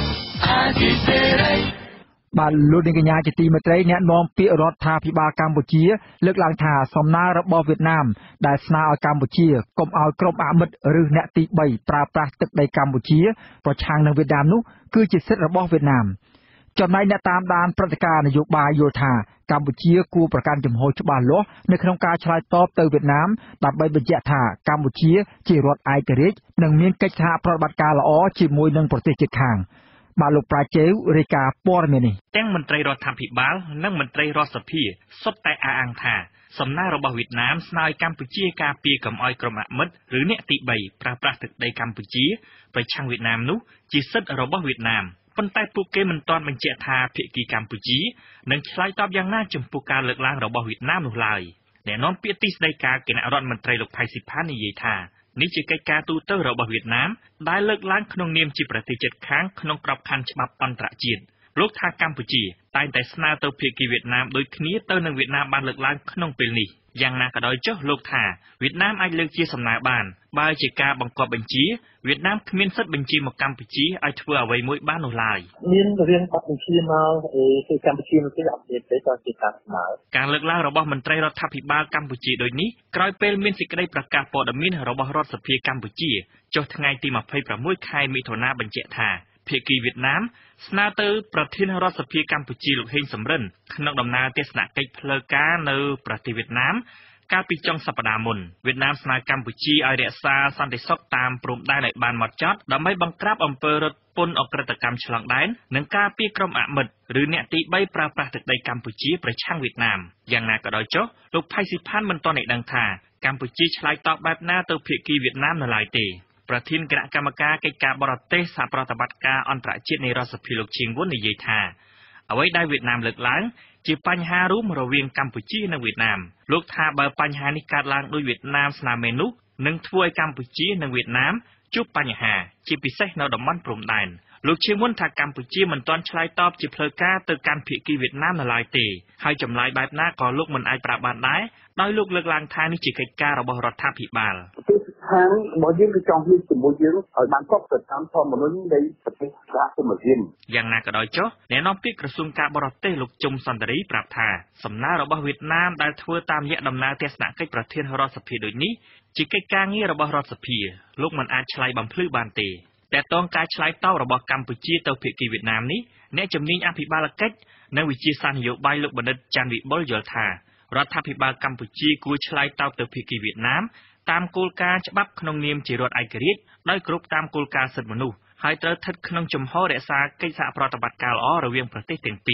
បាទលោកនាងកញ្ញាជាទីមេត្រីអ្នកនាំពាក្យរដ្ឋាភិបាលកម្ពុជាលើកឡើងថាសំណើរបស់វៀតណាមដែលស្នើឲ្យកម្ពុជាកុំឲ្យក្រុមអមិត្តឬអ្នកទីបីប្រើប្រាស់ទឹកដីកម្ពុជាប្រឆាំងនឹងវៀតណាមនោះគឺជាសិទ្ធិរបស់វៀតណាមចំណែកអ្នកតាមដានព្រឹត្តិការណ៍នយោបាយយល់ថាកម្ពុជាគួរប្រកាន់ជំហរច្បាស់លាស់នៅក្នុងការឆ្លើយតបទៅវៀតណាមដើម្បីបញ្ជាក់ថាកម្ពុជាជារដ្ឋឯករាជ្យនិងមានកិច្ចសហប្រតិបត្តិការល្អជាមួយនឹងប្រទេសជិតខាងបាទលោកប្រាជេវរាយការណ៍ព័ត៌មាននេះទាំងមន្ត្រីរដ្ឋាភិបាលនិងមន្ត្រីរដ្ឋសភាសុទ្ធតែអះអាងថាសំណើរបស់វៀតណាមស្នើឲ្យកម្ពុជាការពារកុំឲ្យក្រុមអមិត្តឬអ្នកទីបីប្រើប្រាស់ទឹកដីកម្ពុជាប្រឆាំងវៀតណាមនោះជាសិទ្ធិរបស់វៀតណាមប៉ុន្តែពួកគេមិនទាន់បញ្ជាក់ថាភាគីកម្ពុជានឹងឆ្លើយតបយ៉ាងណាចំពោះការលើកឡើងរបស់វៀតណាមនោះឡើយអ្នកនាំពាក្យទីស្តីការគណៈរដ្ឋមន្ត្រីលោកផៃស៊ីផាននិយាយថានេះជាកិច្ចការទូទៅរបស់វៀតណាមដែលលើកឡើងក្នុងនាមជាប្រទេសជិតខាងក្នុងក្របខ័ណ្ឌច្បាប់អន្តរជាតិលោកថាកម្ពុជាតែងតែស្នើទៅភាគីវៀតណាមដូចគ្នាទៅនឹងវៀតណាមបានលើកឡើងក្នុងពេលនេះយ៉ាងណាក៏ដោយចុះលោកថាវៀតណាមអាចលើកជាសំណើបានបើជាការបង្គាប់បញ្ជាវៀតណាមគ្មានសិទ្ធិបញ្ជាមកកម្ពុជាឲ្យធ្វើអ្វីមួយបាននោះឡើយមានរឿងបទបញ្ជាមកគឺកម្ពុជាមិនទេអត់ទេទេក៏ជាការស្នើការលើកឡើងរបស់មន្ត្រីរដ្ឋាភិបាលកម្ពុជាដូចនេះក្រោយពេលមានសេចក្តីប្រកាសព័ត៌មានរបស់រដ្ឋសភាកម្ពុជាចុះថ្ងៃទីម្ភៃប្រាំមួយខែមិថុនាបញ្ជាក់ថាភាគីវៀតណាមស្នើទៅប្រធានរដ្ឋសភាកម្ពុជាលោកហេងសំរិនក្នុងដំណើរទស្សនកិច្ចផ្លូវការនៅប្រទេសវៀតណាមកាលពីចុងសប្តាហ៍មុនវៀតណាមស្នើកម្ពុជាឲ្យរក្សាសន្តិសុខតាមព្រំដែនឲ្យបានហ្មត់ចត់ដើម្បីបង្ក្រាបអំពើរត់ពន្ធអក្រិតកម្មឆ្លងដែននិងការពារក្រុមអមិត្តឬអ្នកទីបីប្រើប្រាស់ទឹកដីកម្ពុជាប្រឆាំងវៀតណាមយ៉ាងណាក៏ដោយចុះលោកផៃស៊ីផានមិនទាន់ឲ្យដឹងថាកម្ពុជាឆ្លើយតបបែបណាទៅភាគីវៀតណាមនៅឡើយទេប្រធានគណៈកម្មការកិច្ចការបរទេសសហប្រតិបត្តិការអន្តរជាតិនៃរដ្ឋសភាលោកឈៀងវុននិយាយថាអ្វីដែលវៀតណាមលើកឡើងជាបញ្ហារួមរវាងកម្ពុជានិងវៀតណាមលោកថាបើបញ្ហានេះកើតឡើងដោយវៀតណាមស្នាមមែននោះនឹងធ្វើឲ្យកម្ពុជានិងវៀតណាមជួបបញ្ហាជាពិសេសនៅតំបន់ព្រំដែនលោកឈៀងវុនថាកម្ពុជាមិនទាន់ឆ្លើយតបជាផ្លូវការទៅកាន់ភាគីវៀតណាមនៅឡើយទេហើយចម្លើយបែបណាក៏លោកមិនអាចប្រាប់បានដែរដោយលោកលើកឡើងថានេះជាកិច្ចការរបស់រដ្ឋាភិបាលខាងរបស់យើងគឺចង់ហ៊ានជាមួយយើងឲ្យបានគ្រប់ទៅតាមធម្មនុញ្ញនៃប្រទេសសហគមន៍អាស៊ានយ៉ាងណាក៏ដោយចុះអ្នកនាំពាក្យក្រសួងការបរទេសលោកជុំសន្តិរីប្រាប់ថាសំណើរបស់វៀតណាមដែលធ្វើតាមរយៈដំណើរទស្សនកិច្ចប្រធានរដ្ឋសភាដូចនេះជាកិច្ចការងាររបស់រដ្ឋសភាលោកមិនអាចឆ្លើយបំភ្លឺបានទេតែតងការឆ្លើយតបរបស់កម្ពុជាទៅភាគីវៀតណាមនេះអ្នកជំនាញអភិបាលកិច្ចនិងវិជាសាស្ត្រនយោបាយលោកបណ្ឌិតច័ន្ទវិបុលយល់ថារដ្ឋាភិបាលកម្ពុជាគួរឆ្លើយតបទៅភាគីវៀតណាមតាមគោលការណ៍ច្បាប់ក្នុងនាមជារដ្ឋឯករាជ្យដោយគ្រប់តាមគោលការណ៍សិទ្ធិមនុស្សហើយត្រូវស្ថិតក្នុងជំហររក្សាកិច្ចសហប្រតិបត្តិការល្អរវាងប្រទេសទាំងពីរ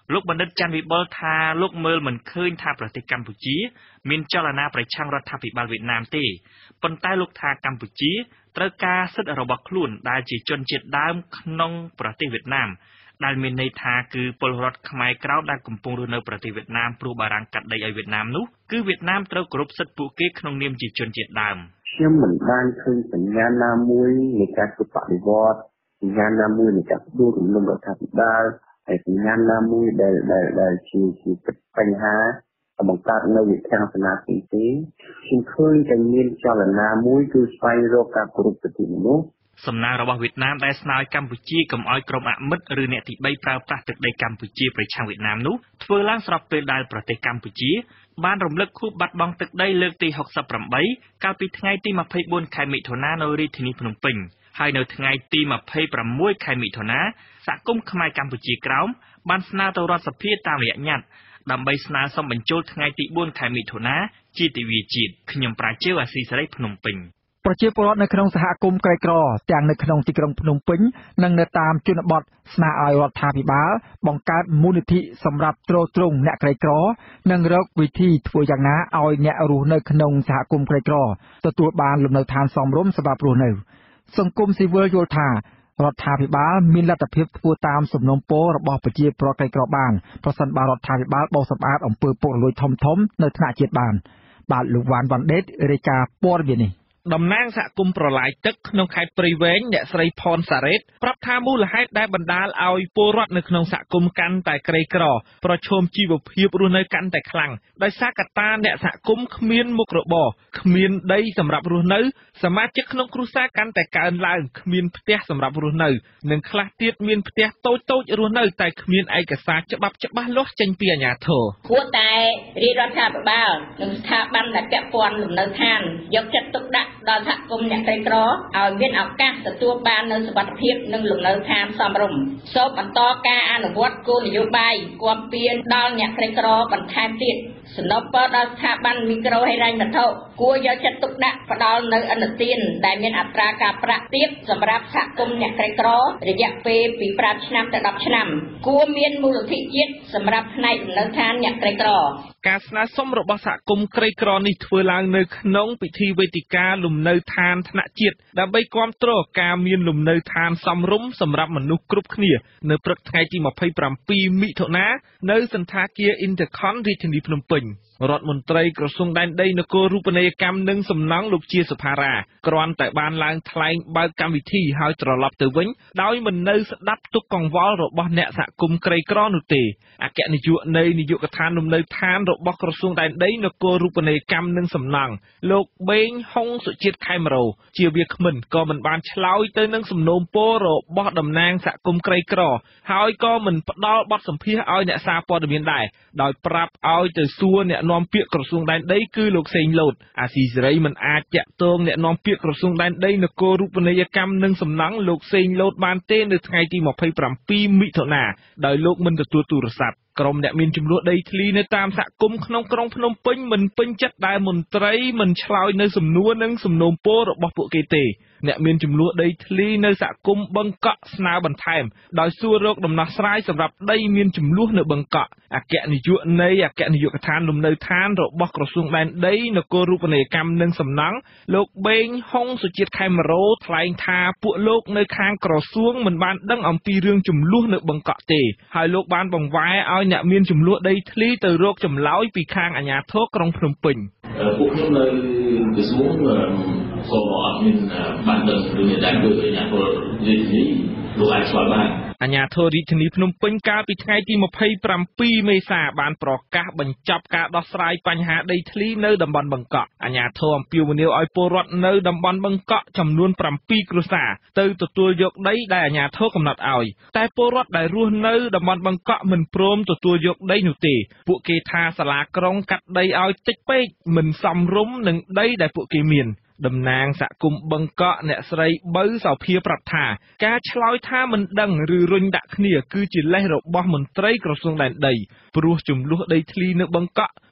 លោកបណ្ឌិតច័ន្ទវិបុលថាលោកមើលមិនឃើញថាប្រទេសកម្ពុជាមានចលនាប្រឆាំងរដ្ឋាភិបាលវៀតណាមទេប៉ុន្តែលោកថាកម្ពុជាត្រូវការសិទ្ធិរបស់ខ្លួនដែលជាជនជាតិដើមក្នុងប្រទេសវៀតណាមដែលមានន័យថាគឺពលរដ្ឋខ្មែរក្រៅដែលកំពុងរស់នៅប្រទេសវៀតណាមព្រោះបារាំងកាត់ដីឲ្យវៀតណាមនោះគឺវៀតណាមត្រូវគោរពសិទ្ធិពួកគេក្នុងនាមជាជនជាតិដើមខ្ញុំមិនបានឃើញសញ្ញាណាមួយនៃការធ្វើបដិវត្តសញ្ញាណាមួយនៃការដួលរំលំរដ្ឋាភិបាលហើយសញ្ញាណាមួយដែលដែលដែលជាជាបញ្ហាបង្កើតនៅវិធានសាសនាទីទេខ្ញុំឃើញតែមានចលនាមួយគឺស្វែងរកការគោរពសិទ្ធិមនុស្សសំណើរបស់វៀតណាមដែលស្នើឲ្យកម្ពុជាកុំឲ្យក្រុមអមិត្តឬអ្នកទីបីប្រើប្រាស់ទឹកដីកម្ពុជាប្រឆាំងវៀតណាមនោះធ្វើឡើងស្របពេលដែលប្រទេសកម្ពុជាបានរំលឹកខួបបាត់បង់ទឹកដីលើកទីហុកសិបប្រាំបីកាលពីថ្ងៃទីម្ភៃបួនខែមិថុនានៅរាជធានីភ្នំពេញហើយនៅថ្ងៃទីម្ភៃប្រាំមួយខែមិថុនាសហគមន៍ខ្មែរកម្ពុជាក្រោមបានស្នើទៅរដ្ឋសភាតាមរយៈញត្តិដើម្បីស្នើសុំបញ្ចូលថ្ងៃទីបួនខែមិថុនាជាទិវាជាតិខ្ញុំប្រាជ្ញាអាស៊ីសេរីភ្នំពេញប្រជាពលរដ្ឋនៅក្នុងសហគមន៍ក្រីក្រទាំងនៅក្នុងទីក្រុងភ្នំពេញនិងនៅតាមជនបទស្នើឲ្យរដ្ឋាភិបាលបង្កើតមូលនិធិសម្រាប់ទ្រទ្រង់អ្នកក្រីក្រនិងរកវិធីធ្វើយ៉ាងណាឲ្យអ្នករស់នៅក្នុងសហគមន៍ក្រីក្រទទួលបានលំនៅឋានសមរម្យសម្រាប់រស់នៅសង្គមស៊ីវិលយល់ថារដ្ឋាភិបាលមានលទ្ធភាពធ្វើតាមសំណូមពររបស់ប្រជាពលរដ្ឋក្រីក្របានប្រសិនបើរដ្ឋាភិបាលបោសសម្អាតអំពើពុករលួយធំៗនៅថ្នាក់ជាតិបានបាទលោកវ៉ាន់វ៉ាន់ដេតរាយការណ៍ព័ត៌មាននេះតំណាងសហគមន៍ប្រឡាយទឹកក្នុងខេត្តព្រៃវែងអ្នកស្រីផនសារ៉េតប្រាប់ថាមូលហេតុដែលបណ្ដាលឲ្យពលរដ្ឋនៅក្នុងសហគមន៍កាន់តែក្រីក្រប្រឈមជីវភាពរស់នៅកាន់តែខ្លាំងដោយសារកត្តាអ្នកសហគមន៍គ្មានមុខរបរគ្មានដីសម្រាប់រស់នៅសមាជិកក្នុងគ្រួសារកាន់តែកើនឡើងគ្មានផ្ទះសម្រាប់រស់នៅនិងខ្លះទៀតមានផ្ទះតូចតូចរស់នៅតែគ្មានឯកសារច្បាប់ច្បាស់លាស់ចេញពីអាជ្ញាធរគួរតែរាជរដ្ឋាភិបាលនិងស្ថាប័នដែលពាក់ព័ន្ធលំនៅឋានយកចិត្តទុកដាក់ដល់សហគមន៍អ្នកក្រីក្រឲ្យមានឱកាសទទួលបាននូវសុវត្ថិភាពនិងលំនៅឋានសមរម្យសូមបន្តការអនុវត្តគោលនយោបាយគាំពៀនដល់អ្នកក្រីក្របន្ថែមទៀតសំណពរដល់ស្ថាប័នមីក្រូហិរញ្ញវត្ថុគួរយកចិត្តទុកដាក់ផ្ដល់នូវឥណទានដែលមានអត្រាការប្រាក់ទាបសម្រាប់សហគមន៍អ្នកក្រីក្ររយៈពេលពីប្រាំឆ្នាំទៅដប់ឆ្នាំគួរមានមូលនិធិជាតិសម្រាប់ផ្នែកលំនៅឋានអ្នកក្រីក្រការស្នើសុំរបស់សហគមន៍ក្រីក្រនេះធ្វើឡើងនៅក្នុងពិធីវេទិកាលំនៅឋានថ្នាក់ជាតិដើម្បីគាំទ្រការមានលំនៅឋានសមរម្យសម្រាប់មនុស្សគ្រប់គ្នានៅព្រឹកថ្ងៃទីម្ភៃប្រាំពីរមិថុនានៅសន្តាគារ Intercon រាជធានីភ្នំពេញរដ្ឋមន្ត្រីក្រសួងដែនដីនគររូបនីយកម្មនិងសំណង់លោកជាសុផារ៉ាគ្រាន់តែបានឡើងថ្លែងបើកកម្មវិធីហើយត្រឡប់ទៅវិញដោយមិននៅស្ដាប់ទុកកង្វល់របស់អ្នកសហគមន៍ក្រីក្រនោះទេអគ្គនាយកនៃនាយកដ្ឋានលំនៅឋានរបស់ក្រសួងដែនដីនគររូបនីយកម្មនិងសំណង់លោកបេងហុងសុជាតិខេមរោជាវាគ្មិនក៏មិនបានឆ្លើយទៅនឹងសំណូមពររបស់តំណាងសហគមន៍ក្រីក្រហើយក៏មិនផ្ដល់បទសម្ភាសន៍ឲ្យអ្នកសារព័ត៌មានដែរដោយប្រាប់ឲ្យទៅសួរអ្នកនាំពាក្យក្រសួងដែនដីគឺលោកសេងលូតអាស៊ីសេរីមិនអាចតាក់ទងអ្នកនាំពាក្យក្រសួងដែនដីនគររូបនីយកម្មនិងសំណង់លោកសេងលូតបានទេនៅថ្ងៃទីម្ភៃប្រាំពីរមិថុនាដោយលោកមិនទទួលទូរស័ព្ទក្រុមអ្នកមានចំនួនដីធ្លីនៅតាមសហគមន៍ក្នុងក្រុងភ្នំពេញមិនពេញចិត្តដែលមន្ត្រីមិនឆ្លើយនៅសំណួរនិងសំណូមពររបស់ពួកគេទេអ្នកមានចំនួនដីធ្លីនៅសហគមន៍បឹងកក់ស្នើបន្ថែមដោយសួររកដំណោះស្រាយសម្រាប់ដីមានចំនួននៅបឹងកក់អគ្គនាយកនៃអគ្គនាយកដ្ឋានលំនៅឋានរបស់ក្រសួងដែនដីនគររូបនីយកម្មនិងសំណង់លោកបេងហុងសុជាតិខេមរោថ្លែងថាពួកលោកនៅខាងក្រសួងមិនបានដឹងអំពីរឿងចំនួននៅបឹងកក់ទេហើយលោកបានបង្វែរឲ្យអ្នកមានចំនួនដីធ្លីទៅរកចម្លើយពីខាងអាជ្ញាធរក្រុងភ្នំពេញពួកខ្ញុំនៅក្រសួងក៏អត់មានបានដឹងរឿងនេះដែរដោយអាជ្ញាធររាជធានីលោកអាចឆ្លើយបានអាជ្ញាធររាជធានីភ្នំពេញកាលពីថ្ងៃទីម្ភៃប្រាំពីរមេសាបានប្រកាសបញ្ចប់ការដោះស្រាយបញ្ហាដីធ្លីនៅតំបន់បឹងកក់អាជ្ញាធរអំពាវនាវឲ្យពលរដ្ឋនៅតំបន់បឹងកក់ចំនួនប្រាំពីរគ្រួសារទៅទទួលយកដីដែលអាជ្ញាធរកំណត់ឲ្យតែពលរដ្ឋដែលរស់នៅតំបន់បឹងកក់មិនព្រមទទួលយកដីនោះទេពួកគេថាសាលាក្រុងកាត់ដីឲ្យតិចពេកមិនសមរម្យនឹងដីដែលពួកគេមានតំណាងសហគមន៍បឹងកក់អ្នកស្រីបើសោភាប្រាប់ថាការឆ្លើយថាមិនដឹងឬរុញដាក់គ្នាគឺជាលេសរបស់មន្ត្រីក្រសួងដែនដីព្រោះចំនួនដីធ្លីនៅបឹងកក់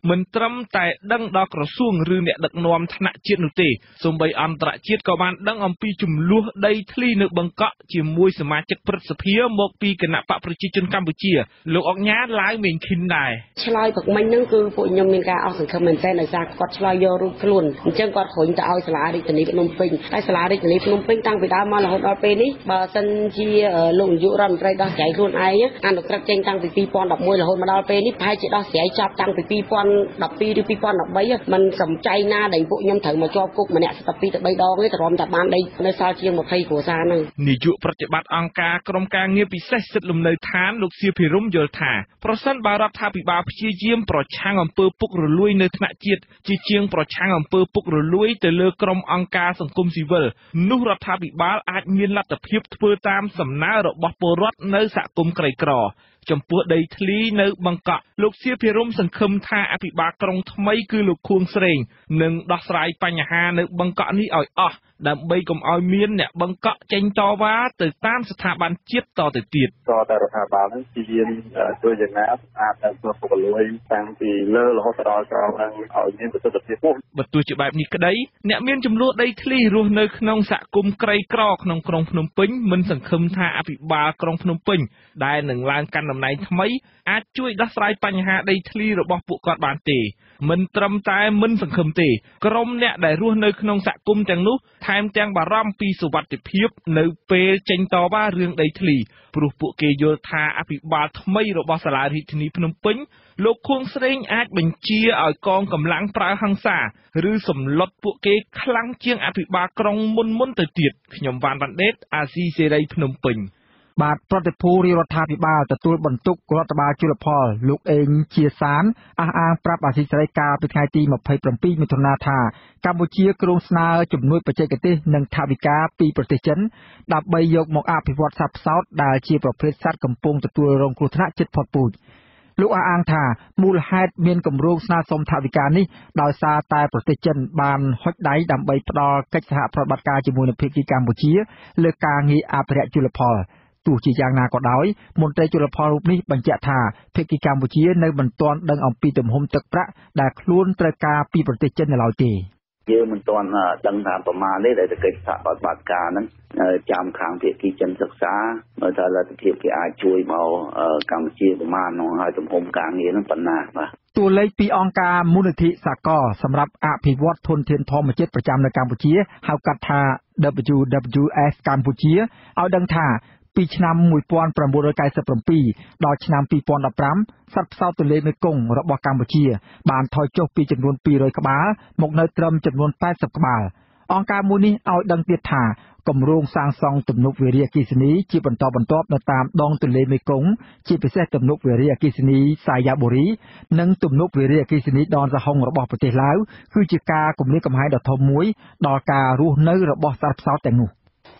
មិនត្រឹមតែដឹងដល់ក្រសួងឬអ្នកដឹកនាំថ្នាក់ជាតិនោះទេសូម្បីអន្តរជាតិក៏បានដឹងអំពីចំនួនដីធ្លីនៅបង្កក់ជាមួយសមាជិកព្រឹទ្ធសភាមកពីគណៈបកប្រជាជនកម្ពុជាលោកអុកញ៉ាឡាវមេងខិនដែរឆ្លើយព្រឹកមិញហ្នឹងគឺពួកខ្ញុំមានការអស់សង្ឃឹមមែនទែនដោយសារគាត់ឆ្លើយយករូបខ្លួនអញ្ចឹងគាត់រុញទៅឲ្យសាលារាជធានីភ្នំពេញហើយសាលារាជធានីភ្នំពេញតាំងពីដើមមករហូតដល់ពេលនេះបើសិនជាលោកនាយករដ្ឋមន្ត្រីដោះស្រាយខ្លួនឯងអនុក្រឹត្យចេញតាំងពីពីរពាន់ដប់មួយរហូតមកដល់ពេលនេះប្រហែលជាដោះស្រាយចប់តាំងពីពីរពាន់ដប់ពីរឬពីរពាន់ដប់បីมันសំចៃណាដែលពួកខ្ញុំត្រូវមកជាប់គុកម្នាក់សិតពីរទៅបីដងទេទ្រាំតែបានដីនៅសល់ជាងម្ភៃគ្រួសារហ្នឹងនាយកប្រតិបត្តិអង្គការក្រុមការងារពិសេសសិទ្ធិលំនៅឋានលោកសៀភិរមយល់ថាប្រសិនបើរដ្ឋាភិបាលព្យាយាមប្រឆាំងអំពើពុករលួយនៅថ្នាក់ជាតិជាជាងប្រឆាំងអំពើពុករលួយទៅលើក្រុមអង្គការសង្គមស៊ីវិលនោះរដ្ឋាភិបាលអាចមានលទ្ធភាពធ្វើតាមសំណើរបស់ពលរដ្ឋនៅសហគមន៍ក្រីក្រចំពោះដីធ្លីនៅបង្កក់លោកសៀភិរមសង្ឃឹមថាអភិបាលក្រុងថ្មីគឺលោកខួងស្រេងនឹងដោះស្រាយបញ្ហានៅបង្កក់នេះឲ្យអស់ដើម្បីកុំឲ្យមានអ្នកបង្កក់ចេញតវ៉ាទៅតាមស្ថាប័នជាតិតទៅទៀតក៏តែរដ្ឋាភិបាលនឹងព្យាយាមជួយយ៉ាងណាអាចតែធ្វើពុករលួយតាំងពីលើរហូតដល់ក្រោមនឹងឲ្យមានប្រសិទ្ធភាពនោះបើទោះជាបែបនេះក្តីអ្នកមានចំនួនដីធ្លីរស់នៅក្នុងសហគមន៍ក្រីក្រក្នុងក្រុងភ្នំពេញមិនសង្ឃឹមថាអភិបាលក្រុងភ្នំពេញដែលនឹងឡើងកាន់តំណែងថ្មីអាចជួយដោះស្រាយបញ្ហាដីធ្លីរបស់ពួកគាត់បានទេមិនត្រឹមតែមិនសង្ឃឹមទេក្រុមអ្នកដែលរស់នៅក្នុងសហគមន៍ទាំងនោះថែមទាំងបារម្ភពីសុវត្ថិភាពនៅពេលចេញតវ៉ារឿងដីធ្លីព្រោះពួកគេយល់ថាអភិបាលថ្មីរបស់សាលារាជធានីភ្នំពេញលោកខួងស្រេងអាចបញ្ជាឲ្យកងកម្លាំងប្រើហិង្សាឬសម្លុតពួកគេខ្លាំងជាងអភិបាលក្រុងមុនមុនទៅទៀតខ្ញុំវ៉ាន់វ៉ាន់ដេតអាស៊ីសេរីភ្នំពេញបាទប្រតិភូរាជរដ្ឋាភិបាលទទួលបន្ទុករដ្ឋបាលជលផលលោកអេងជាសានអះអាងប្រាប់អាស៊ីសេរីកាលពីថ្ងៃទីម្ភៃប្រាំពីរមិថុនាថាកម្ពុជាគ្រោងស្នើជំនួយបច្ចេកទេសនិងថវិកាពីប្រទេសចិនដើម្បីយកមកអភិវឌ្ឍសត្វផ្សោតដែលជាប្រភេទសត្វកំពុងទទួលរងគ្រោះថ្នាក់ជិតផុតពូជលោកអះអាងថាមូលហេតុមានគម្រោងស្នើសុំថវិកានេះដោយសារតែប្រទេសចិនបានហុចដៃដើម្បីផ្ដល់កិច្ចសហប្រតិបត្តិការជាមួយនឹងភាគីកម្ពុជាលើការងារអភិរក្សជលផលទោះជាយ៉ាងណាក៏ដោយមន្ត្រីជលផលរូបនេះបញ្ជាក់ថាភាគីកម្ពុជានៅមិនទាន់ដឹងអំពីទំហំទឹកប្រាក់ដែលខ្លួនត្រូវការពីប្រទេសចិននៅឡើយទេយើងមិនទាន់ដឹងថាប្រមាណទេដែលកិច្ចសហប្រតិបត្តិការហ្នឹងចាំខាងភាគីចិនសិក្សាមើលថាលទ្ធភាពគេអាចជួយមកកម្ពុជាប្រមាណនោះហើយទំហំការងារហ្នឹងប៉ុណ្ណាបាទតួលេខពីអង្គការមូលនិធិសាកលសម្រាប់អភិវឌ្ឍធនធានធម្មជាតិប្រចាំនៅកម្ពុជាហៅកាត់ថា ដបલ્យូ ដបલ્យូ អេស កម្ពុជាឲ្យដឹងថាពីឆ្នាំmột nghìn chín trăm chín mươi bảyដល់ឆ្នាំពីរពាន់ដប់ប្រាំសត្វផ្សោតទន្លេមេគង្គរបស់កម្ពុជាបានថយចុះពីចំនួនពីររយក្បាលមកនៅត្រឹមចំនួនแปดสิบក្បាលអង្គការមួយនេះឲ្យដឹងទៀតថាគម្រោងសាងសង់ទំនប់វារីអគ្គិសនីជាបន្តបន្ទាប់នៅតាមដងទន្លេមេគង្គជាពិសេសទំនប់វារីអគ្គិសនីសាយាបុរីនិងទំនប់វារីអគ្គិសនីដនសហុងរបស់ប្រទេសឡាវគឺជាការគំរាមកំហែងដ៏ធំមួយដល់ការរស់នៅរបស់សត្វផ្សោតទាំងនោះ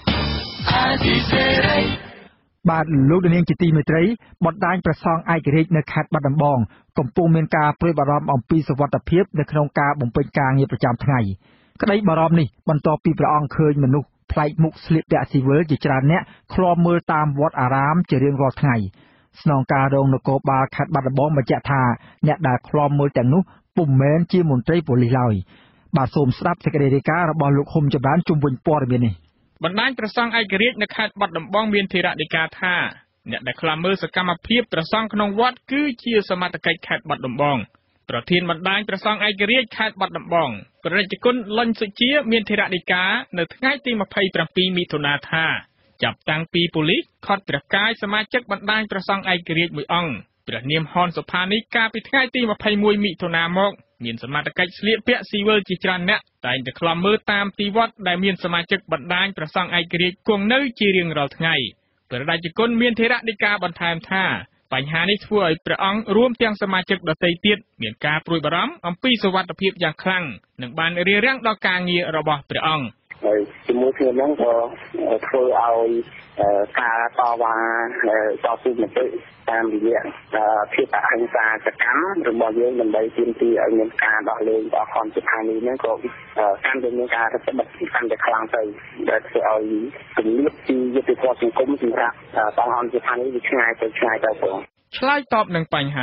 បាទលោកនាងជាទីមេត្រីបណ្ដាញព្រះសង្ឃឯករាជ្យនៅខេត្តបាត់ដំបងកំពុងមានការព្រួយបារម្ភអំពីសុវត្ថិភាពនៅក្នុងការបំពេញការងារប្រចាំថ្ងៃក្តីបារម្ភនេះបន្ទាប់ពីព្រះអង្គឃើញមនុស្សប្លែកមុខស្លៀកពាក់ស៊ីវិលជាច្រើនអ្នកឃ្លាំមើលតាមវត្តអារាមជារៀងរាល់ថ្ងៃស្នងការរងនគរបាលខេត្តបាត់ដំបងបញ្ជាក់ថាអ្នកដែលឃ្លាំមើលទាំងនោះពុំមែនជាមន្ត្រីប៉ូលីសឡើយបាទសូមស្ដាប់សេចក្តីរាយការណ៍របស់លោកហ៊ុំចម្រើនជុំវិញព័ត៌មាននេះបណ្ដាញព្រះសង្ឃឯករាជ្យនៅខេត្តបាត់ដំបងមានធរណីកាថាអ្នកដែលខ្លាំមើលសកម្មភាពព្រះសង្ឃក្នុងវត្តគឺជាសមត្ថកិច្ចខេត្តបាត់ដំបងប្រធានបណ្ដាញព្រះសង្ឃឯករាជ្យខេត្តបាត់ដំបងព្រះរាជគុណលញ្ញសុជាមានធរណីកានៅថ្ងៃទីម្ភៃប្រាំពីរមិថុនាថាចាប់តាំងពីប៉ូលីសខត់ព្រះកាយសមាជិកបណ្ដាញព្រះសង្ឃឯករាជ្យមួយអង្គព្រះនាមហនសុផានីកាលពីថ្ងៃទីម្ភៃមួយមិថុនាមកមានសមត្ថកិច្ចស្លៀកពាក់ស៊ីវិលជាច្រើនអ្នកតែងតែខ្លំមើលតាមទីវត្តដែលមានសមាជិកបណ្ដាញព្រះសង្ឃឯករាជ្យគង់នៅជារៀងរាល់ថ្ងៃព្រះរាជគុណមានធរណីកាបន្ថែមថាបញ្ហានេះធ្វើឲ្យព្រះអង្គរួមទាំងសមាជិកដទៃទៀតមានការព្រួយបារម្ភអំពីសុវត្ថិភាពយ៉ាងខ្លាំងនិងបានរារាំងដល់ការងាររបស់ព្រះអង្គហើយជាមួយគ្នាហ្នឹងក៏ធ្វើឲ្យការតវ៉ាតស៊ូមតិតាមរយៈភាពអហិង្សាសកម្មរបស់យើងដើម្បីទាមទារឲ្យមានការដោះលែងដល់ខនសុផានីហ្នឹងក៏កាន់តែមានការរដ្ឋបတ်កាន់តែខ្លាំងទៅដែលធ្វើឲ្យគម្លាតពីយុត្តិធម៌សង្គមសម្រាប់បងខនសុផានីវាឆ្ងាយទៅឆ្ងាយទៅផងឆ្លើយតបនឹងបញ្ហានេះ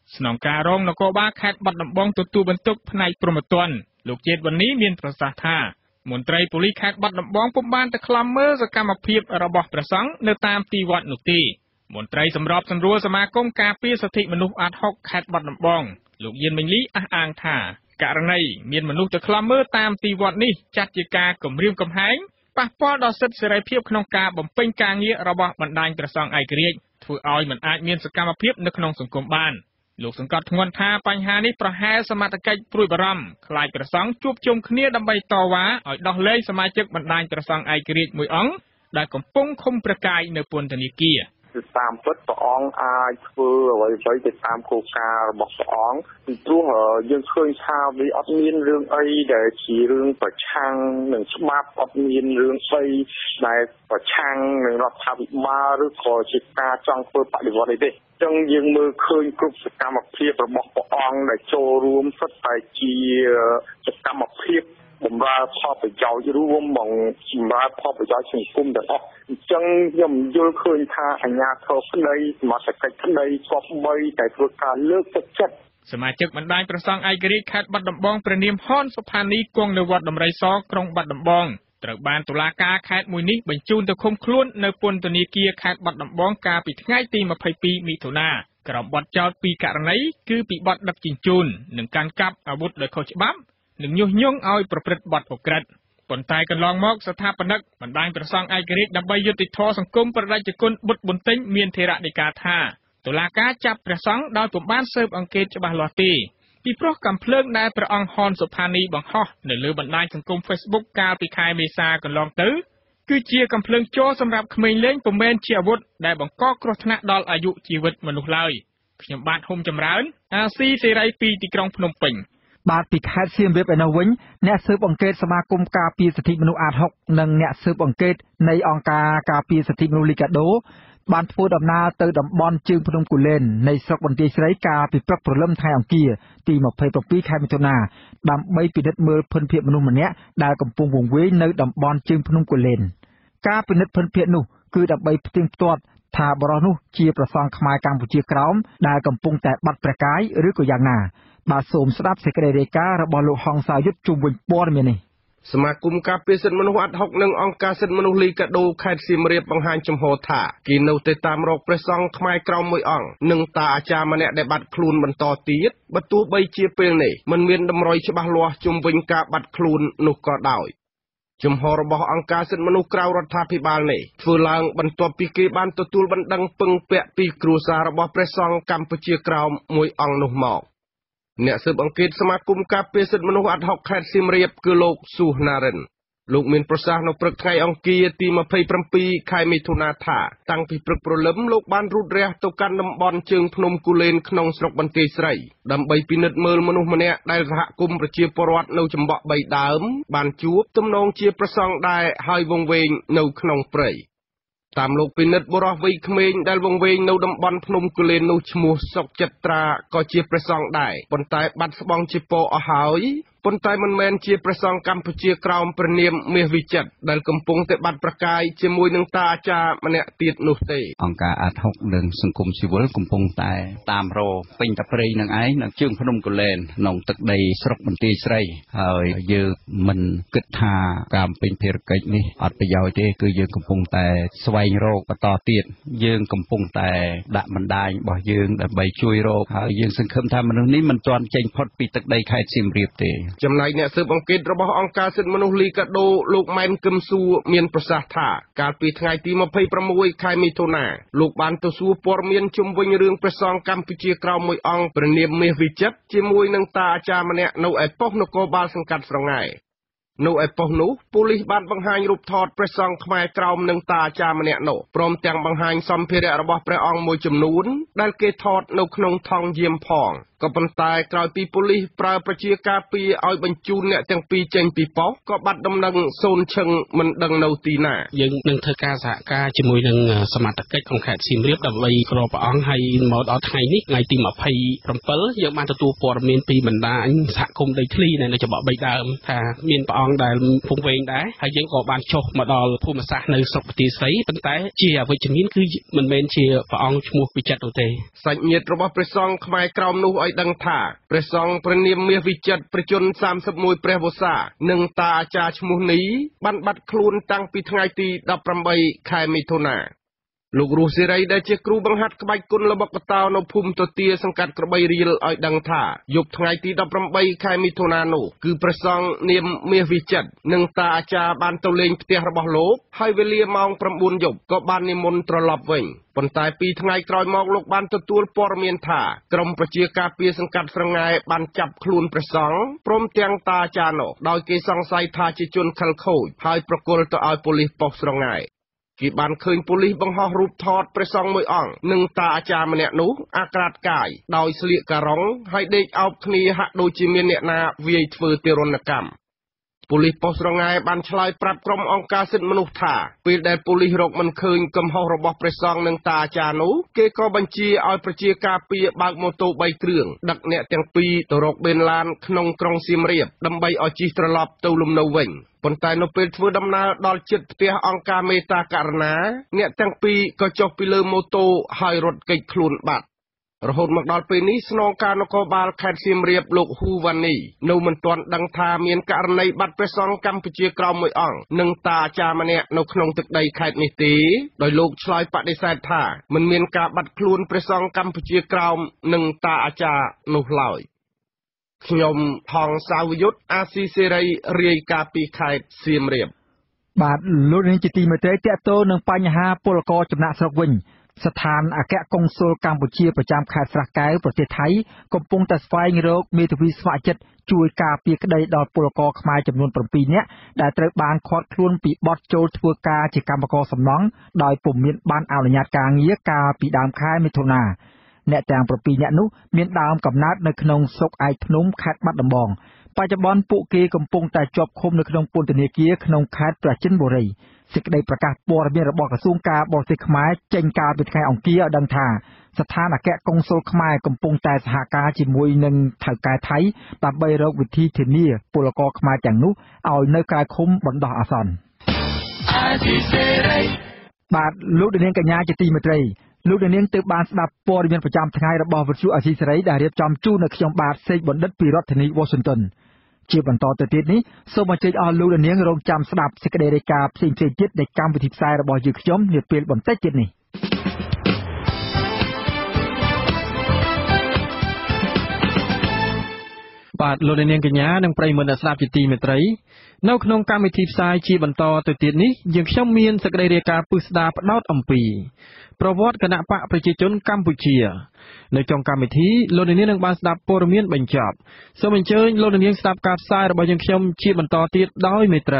ស្នងការរងនគរបាលខេត្តបាត់ដំបងទទួលបន្ទុកផ្នែកព្រហ្មទណ្ឌលោកជាតិវណ្ណីមានប្រសាសន៍ថាមន្ត្រីប៉ូលីសខេត្តបាត់ដំបងពុំបានទៅក្លំមើលសកម្មភាពរបស់ព្រះសង្ឃនៅតាមទីវត្តនោះទេមន្ត្រីសម្របសម្រួលសមាគមការពារសិទ្ធិមនុស្សអាតហុកខេត្តបាត់ដំបងលោកយិនមេងលីអះអាងថាករណីមានមនុស្សទៅក្លំមើលតាមទីវត្តនេះចាត់ជាការគំរាមកំហែងប៉ះពាល់ដល់សិទ្ធិសេរីភាពក្នុងការបំពេញការងាររបស់បណ្ដាញព្រះសង្ឃឯករាជ្យធ្វើឲ្យមិនអាចមានសកម្មភាពនៅក្នុងសង្គមបានលោកសង្កត់ធ្ងន់ថាបញ្ហានេះប្រហែលសមត្ថកិច្ចព្រួយបារម្ភខ្លាចព្រះសង្ឃជួបជុំគ្នាដើម្បីតវ៉ាឲ្យដោះលែងសមាជិកបណ្ដាញព្រះសង្ឃឯករាជ្យមួយអង្គដែលកំពុងឃុំព្រះកាយនៅពន្ធនាគារតាមពិតព្រះអង្គអាចធ្វើអ្វីៗទៅតាមគោលការណ៍របស់ព្រះអង្គពីព្រោះយើងឃើញថាវាអត់មានរឿងអីដែលជារឿងប្រឆាំងនឹងច្បាប់អត់មានរឿងស្អីដែលប្រឆាំងនឹងរដ្ឋាភិបាលឬក៏ជាការចង់ធ្វើបដិវត្តអីទេចឹងយើងមើលឃើញគ្រប់សកម្មភាពរបស់ព្រះអង្គដែលចូលរួមសុទ្ធតែជាសកម្មភាពបំរើផលប្រយោជន៍រួមមកបំរើផលប្រយោជន៍សង្គមទាំងអស់អញ្ចឹងខ្ញុំយល់ឃើញថាអាជ្ញាធរក្តីសមត្ថកិច្ចក្តីក៏បីតែធ្វើការលើកទឹកចិត្តសមាជិកបណ្ដាញព្រះសង្ឃឯករាជ្យខេត្តបាត់ដំបងព្រះនាមហនសុផានីគង់នៅវត្តដំរីសក្រុងបាត់ដំបងត្រូវបានតុលាការខេត្តមួយនេះបញ្ជូនទៅឃុំខ្លួននៅពន្ធនាគារខេត្តបាត់ដំបងកាលពីថ្ងៃទីម្ភៃពីរមិថុនាក្រោមបទចោទពីរករណីគឺពីបទដឹកជញ្ជូននិងកាន់កាប់អាវុធដោយខុសច្បាប់និងញុះញង់ឲ្យប្រព្រឹត្តបទឧក្រិដ្ឋប៉ុន្តែកន្លងមកស្ថាបនិកបណ្ដាញព្រះសង្ឃឯករាជ្យដើម្បីយុត្តិធម៌សង្គមប្រតិជនគុណបុត្របន្ទិញមានថេរដីកាថាតុលាការចាប់ព្រះសង្ឃដោយពុំបានស៊ើបអង្កេតច្បាស់លាស់ទេពីព្រោះកាំភ្លើងដែលព្រះអង្គហនសុផានីបង្ហោះនៅលើបណ្ដាញសង្គម Facebook កាលពីខែមេសាកន្លងទៅគឺជាកាំភ្លើងជ័រសម្រាប់ក្មេងលេងពុំមែនជាអាវុធដែលបង្កគ្រោះថ្នាក់ដល់អាយុជីវិតមនុស្សឡើយខ្ញុំបាទហុំចម្រើនអាស៊ីសេរីពីទីក្រុងភ្នំពេញបាទពីខេត្តសៀមរាបឯនោះវិញអ្នកស៊ើបអង្កេតសមាគមការពារសិទ្ធិមនុស្សអាតហុកនិងអ្នកស៊ើបអង្កេតនៃអង្គការការពារសិទ្ធិមនុស្សលីកាដូបានធ្វើដំណើរទៅតំបន់ជើងភ្នំគូលែននៃស្រុកបន្ទាយស្រីកាលពីព្រឹកព្រលឹមថ្ងៃអង្គារទីម្ភៃប្រាំពីរខែមិថុនាដើម្បីពិនិត្យមើលភិនភាគមនុស្សម្នាក់ដែលកំពុងវង្វេងនៅតំបន់ជើងភ្នំគូលែនការពិនិត្យភិនភាគនោះគឺដើម្បីផ្ទៀងផ្ទាត់ថាបរិសុទ្ធនោះជាព្រះសង្ឃខ្មែរកម្ពុជាក្រោមដែលកំពុងតែបាត់ព្រះកាយឬក៏យ៉ាងណាបាទសូមស្ដាប់សេចក្តីរាយការណ៍របស់លោកហងសាយុទ្ធជុំវិញព័ត៌មាននេះសមាគមការពារសិទ្ធិមនុស្សអាត់ហុកនិងអង្គការសិទ្ធិមនុស្សលីកាដូខេត្តសៀមរាបបង្ហាញចំហថាគេនៅតែតាមរកព្រះសង្ឃខ្មែរក្រោមមួយអង្គនិងតាអាចារ្យម្នាក់ដែលបាត់ខ្លួនបន្តទៀតបើទោះបីជាពេលនេះមិនមានតម្រុយច្បាស់លាស់ជុំវិញការបាត់ខ្លួននោះក៏ដោយចំហរបស់អង្គការសិទ្ធិមនុស្សក្រៅរដ្ឋាភិបាលនេះធ្វើឡើងបន្ទាប់ពីគេបានទទួលបណ្ដឹងពឹងពាក់ពីគ្រួសាររបស់ព្រះសង្ឃកម្ពុជាក្រោមមួយអង្គនោះមកអ្នកស៊ើបអង្កេតសមាគមការពារសិទ្ធិមនុស្សអាត់ហុកខេត្តសៀមរាបគឺលោកស៊ូណារិនលោកមានប្រសាសន៍នៅព្រឹកថ្ងៃអង្គារទីម្ភៃប្រាំពីរខែមិថុនាថាតាំងពីព្រឹកព្រលឹមលោកបានរូតរះទៅកាន់តំបន់ជើងភ្នំគូលែនក្នុងស្រុកបន្ទាយស្រីដើម្បីពិនិត្យមើលមនុស្សម្នាក់ដែលសហគមន៍ប្រជាពលរដ្ឋនៅចំបក់បីដើមបានជួបទំនងជាព្រះសង្ឃដែរហើយវង្វេងនៅក្នុងព្រៃតាមលោកពិនិត្យបុរសវ័យក្មេងដែលវង្វេងនៅតំបន់ភ្នំគូលែននោះឈ្មោះសុកចិត្តត្រាក៏ជាព្រះសង្ឃដែរប៉ុន្តែបាត់ស្បង់ជាពរអស់ហើយប៉ុន្តែមិនមែនជាព្រះសង្ឃកម្ពុជាក្រោមព្រះនាមមាសវិចិត្រដែលកំពុងតែបាត់ប្រកាយជាមួយនឹងតាអាចារ្យម្នាក់ទៀតនោះទេអង្គការអាត់ហុកនិងសង្គមស៊ីវិលកំពុងតែតាមរកពេញតព្រៃនឹងឯងនៅជើងភ្នំគូលែនក្នុងទឹកដីស្រុកបន្ទាយស្រីហើយយើងមិនគិតថាការពេញភារកិច្ចនេះអត់ប្រយោជន៍ទេគឺយើងកំពុងតែស្វែងរកបន្តទៀតយើងកំពុងតែដាក់បណ្ដាញរបស់យើងដើម្បីជួយរកហើយយើងសង្ឃឹមថាមនុស្សនេះមិនទាន់ចេញផុតពីទឹកដីខេត្តសៀមរាបទេចំណែកអ្នកស៊ើបអង្កេតរបស់អង្គការសិទ្ធិមនុស្សលីកាដូលោកម៉ែនគឹមស៊ូមានប្រសាសន៍ថាកាលពីថ្ងៃទីម្ភៃប្រាំមួយខែមិថុនាលោកបានទៅសួរព័ត៌មានជុំវិញរឿងព្រះសង្ឃកម្ពុជាក្រោមមួយអង្គព្រះនាមមាសវិចិត្រជាមួយនឹងតាអាចារ្យម្នាក់នៅឯប៉ុស្តិ៍នគរបាលសង្កាត់ស្រងាយនៅឯប៉ុស្តិ៍នោះប៉ូលីសបានបង្ហាញរូបថតព្រះសង្ឃខ្មែរក្រោមនឹងតាអាចារ្យម្នាក់នោះព្រមទាំងបង្ហាញសម្ភារៈរបស់ព្រះអង្គមួយចំនួនដែលគេថតនៅក្នុងថង់យាមផងក៏ប៉ុន្តែក្រោយពីប៉ូលីសប្រើប្រជាការពារឲ្យបញ្ជូនអ្នកទាំងពីរចេញពីប៉ុស្តិ៍ក៏បាត់ដំណឹងសូនឈឹងមិនដឹងនៅទីណាយើងនឹងធ្វើការសហការជាមួយនឹងសមត្ថកិច្ចក្នុងខេត្តសៀមរាបដើម្បីក្រព្រះអង្គឲ្យមកដល់ថ្ងៃនេះថ្ងៃទីម្ភៃប្រាំbảyយើងបានទទួលព័ត៌មានពីបណ្ដាញសហគមន៍ដីធ្លីនៅច្បក់បីដើមថាមានព្រះអង្គដែលពងវែងដែរហើយយើងក៏បានចុះមកដល់ភូមិសាស្ត្រនៅស្រុកបន្ទាយស្រីប៉ុន្តែជាអវិជ្ជមានគឺមិនមែនជាព្រះអង្គឈ្មោះវិចិត្រនោះទេសាច់ញាតិរបស់ព្រះសង្ឃខ្មែរក្រោមនោះឲ្យដឹងថាព្រះសង្ឃព្រះនាមមាសវិចិត្រប្រជជនសាមសិបមួយព្រះវស្សានិងតាអាចារ្យឈ្មោះនេះបានបាត់ខ្លួនតាំងពីថ្ងៃទីដប់ប្រាំបីខែមិថុនាលោករស់សេរីដែលជាគ្រូបង្ហាត់ក្បាច់គុនល្បុក្កតោនៅភូមិទទាសង្កាត់ក្របីរៀលឲ្យដឹងថាយប់ថ្ងៃទីដប់ប្រាំបីខែមិថុនានោះគឺព្រះសង្ឃនាមមាសវិចិត្រនិងតាអាចារ្យបានទៅលេងផ្ទះរបស់លោកហើយវេលាម៉ោងប្រាំបួនយប់ក៏បាននិមន្តត្រឡប់វិញប៉ុន្តែពីថ្ងៃក្រោយមកលោកបានទទួលព័ត៌មានថាក្រុមប្រជាការពារសង្កាត់ស្រងាយបានចាប់ខ្លួនព្រះសង្ឃព្រមទាំងតាអាចារ្យនោះដោយគេសង្ស័យថាជាជនខិលខូចហើយប្រគល់ទៅឲ្យប៉ូលីសប៉ុស្តិ៍ស្រងាយគេបានឃើញប៉ូលីសបង្ហោះរូបថតព្រះសង្ឃមួយអង្គនិងតាអាចារ្យម្នាក់នោះអាក្រាតកាយដោយស្លៀកការុងហើយដេកអោបគ្នាហាក់ដូចជាមានអ្នកណាវាយធ្វើទារុណកម្មប៉ូលីសប៉ុស្តិ៍ស្រងាយបានឆ្លើយប្រាប់ក្រុមអង្គការសិទ្ធិមនុស្សថាពេលដែលប៉ូលីសរកមិនឃើញកំហុសរបស់ព្រះសង្ឃនិងតាអាចារ្យនោះគេក៏បញ្ជាឲ្យប្រជាការពារបើកម៉ូតូបីគ្រឿងដឹកអ្នកទាំងពីរទៅរកបេនឡានក្នុងក្រុងសៀមរាបដើម្បីឲ្យជិះត្រឡប់ទៅលំនៅវិញប៉ុន្តែនៅពេលធ្វើដំណើរដល់ជិតផ្ទះអង្គការមេត្តាករុណាអ្នកទាំងពីរក៏ចុះពីលើម៉ូតូហើយរត់គេចខ្លួនបាត់រហូតមកដល់ពេលនេះស្នងការនគរបាលខេត្តសៀមរាបលោកហ៊ូវ៉ានីនៅមិនទាន់ដឹងថាមានករណីបាត់ព្រះសង្ឃកម្ពុជាក្រោមមួយអង្គនិងតាអាចារ្យម្នាក់នៅក្នុងទឹកដីខេត្តនេះទេដោយលោកឆ្លើយបដិសេធថាមិនមានការបាត់ខ្លួនព្រះសង្ឃកម្ពុជាក្រោមនិងតាអាចារ្យនោះឡើយខ្ញុំថងសាវយុទ្ធអាស៊ីសេរីរាយការណ៍ពីខេត្តសៀមរាបបាទលោកនាងជាទីមេត្រីតកតោនឹងបញ្ហាពលករចំណាក់ស្រុកវិញស្ថានអគ្គកុងស៊ុលកម្ពុជាប្រចាំខេត្តស្រះកែវប្រទេសថៃកំពុងតែស្វែងរកមេធាវីស្ម័គ្រចិត្តជួយការពារក្តីដល់ពលករខ្មែរចំនួន7នាក់ដែលត្រូវបានឃាត់ខ្លួនពីបទចូលធ្វើការជាកម្មករសំណង់ដោយពុំមានបានអនុញ្ញាតការងារកាលពីដើមខែមិថុនាអ្នកទាំង7នាក់នោះមានដើមកំណើតនៅក្នុងស្រុកឯកភ្នំខេត្តបាត់ដំបងបច្ចុប្បន្នពួកគេកំពុងតែជាប់ឃុំនៅក្នុងពន្ធនាគារក្នុងខេត្តប្រជិនបុរីសេចក្តីប្រកាសព័ត៌មានរបស់ក្រសួងការបរទេសខ្មែរចេញកាលពីថ្ងៃអង្គារឲ្យដឹងថាស្ថានអគ្គកុងស៊ុលខ្មែរកំពុងតែសហការជាមួយនឹងថៅកែថៃដើម្បីរកវិធីធានាពលករខ្មែរទាំងនោះឲ្យនៅក្រៅឃុំបណ្ដោះអាសន្នបាទលោកនាងកញ្ញាជាទីមេត្រីលោកនាងទើបបានស្ដាប់ព័ត៌មានប្រចាំថ្ងៃរបស់វិទ្យុអាស៊ីសេរីដែលរៀបចំជូននៅខ្ញុំបាទសេកបណ្ឌិតពីរដ្ឋធានី Washington ជាបន្តទៅទៀតនេះសូមអញ្ជើញអស់លោកនាងរងចាំស្ដាប់សេចក្តីរាយការណ៍ផ្សេងៗទៀតនៃកម្មវិធីផ្សាយរបស់យើងខ្ញុំនាពេលបន្តិចទៀតនេះបាទលោកនាងកញ្ញានិងប្រិយមិត្តអ្នកស្ដាប់ជាទីមេត្រីនៅក្នុងកម្មវិធីផ្សាយជាបន្តទៅទៀតនេះយើងខ្ញុំមានសេចក្តីរាយការណ៍ពិស្ដារផ្ដោតអំពីប្រវត្តិគណៈបកប្រជាជនកម្ពុជានៅtrongកម្មវិធីលោកនាងនឹងបានស្ដាប់ព័ត៌មានបញ្ចប់សូមអញ្ជើញលោកនាងស្ដាប់ការផ្សាយរបស់យើងខ្ញុំជាបន្តទៀតដោយមេត្រី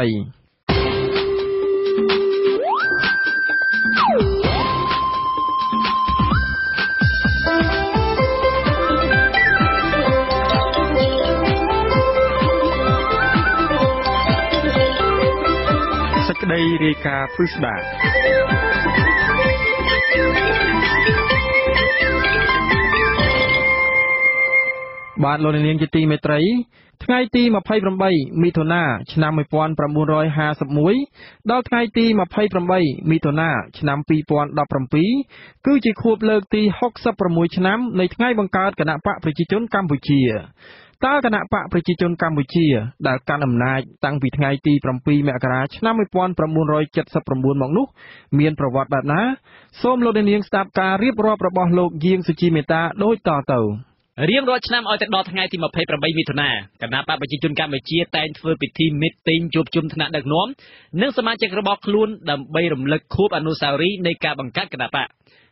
សេចក្តីរាយការណ៍ពិស្ដារបាទលោកនាងជាទីមេត្រីថ្ងៃទីម្ភៃប្រាំបីមិថុនាឆ្នាំmột nghìn chín trăm hai mươi mốtដល់ថ្ងៃទីម្ភៃប្រាំបីមិថុនាឆ្នាំពីរពាន់ដប់ប្រាំពីរគឺជាខួបលើកទីហុកសិបប្រាំមួយឆ្នាំនៃថ្ងៃបង្កើតគណៈបកប្រជាជនកម្ពុជាតើគណៈបកប្រជាជនកម្ពុជាដែលកាន់អំណាចតាំងពីថ្ងៃទីប្រាំពីរមករាឆ្នាំmột nghìn chín trăm bảy mươi chínមកនោះមានប្រវត្តិបែបណាសូមលោកនាងស្ដាប់ការរៀបរាប់របស់លោកយាងសុជីមេតាដូចតទៅរៀងរាល់ឆ្នាំឲ្យតែដល់ថ្ងៃទីម្ភៃប្រាំបីមិថុនាគណៈបកប្រជាជនកម្ពុជាតែងធ្វើពិធីមីតេងជួបជុំថ្នាក់ដឹកនាំនិងសមាជិករបស់ខ្លួនដើម្បីរំលឹកខួបអនុស្សាវរីយ៍នៃការបង្កើតគណៈបក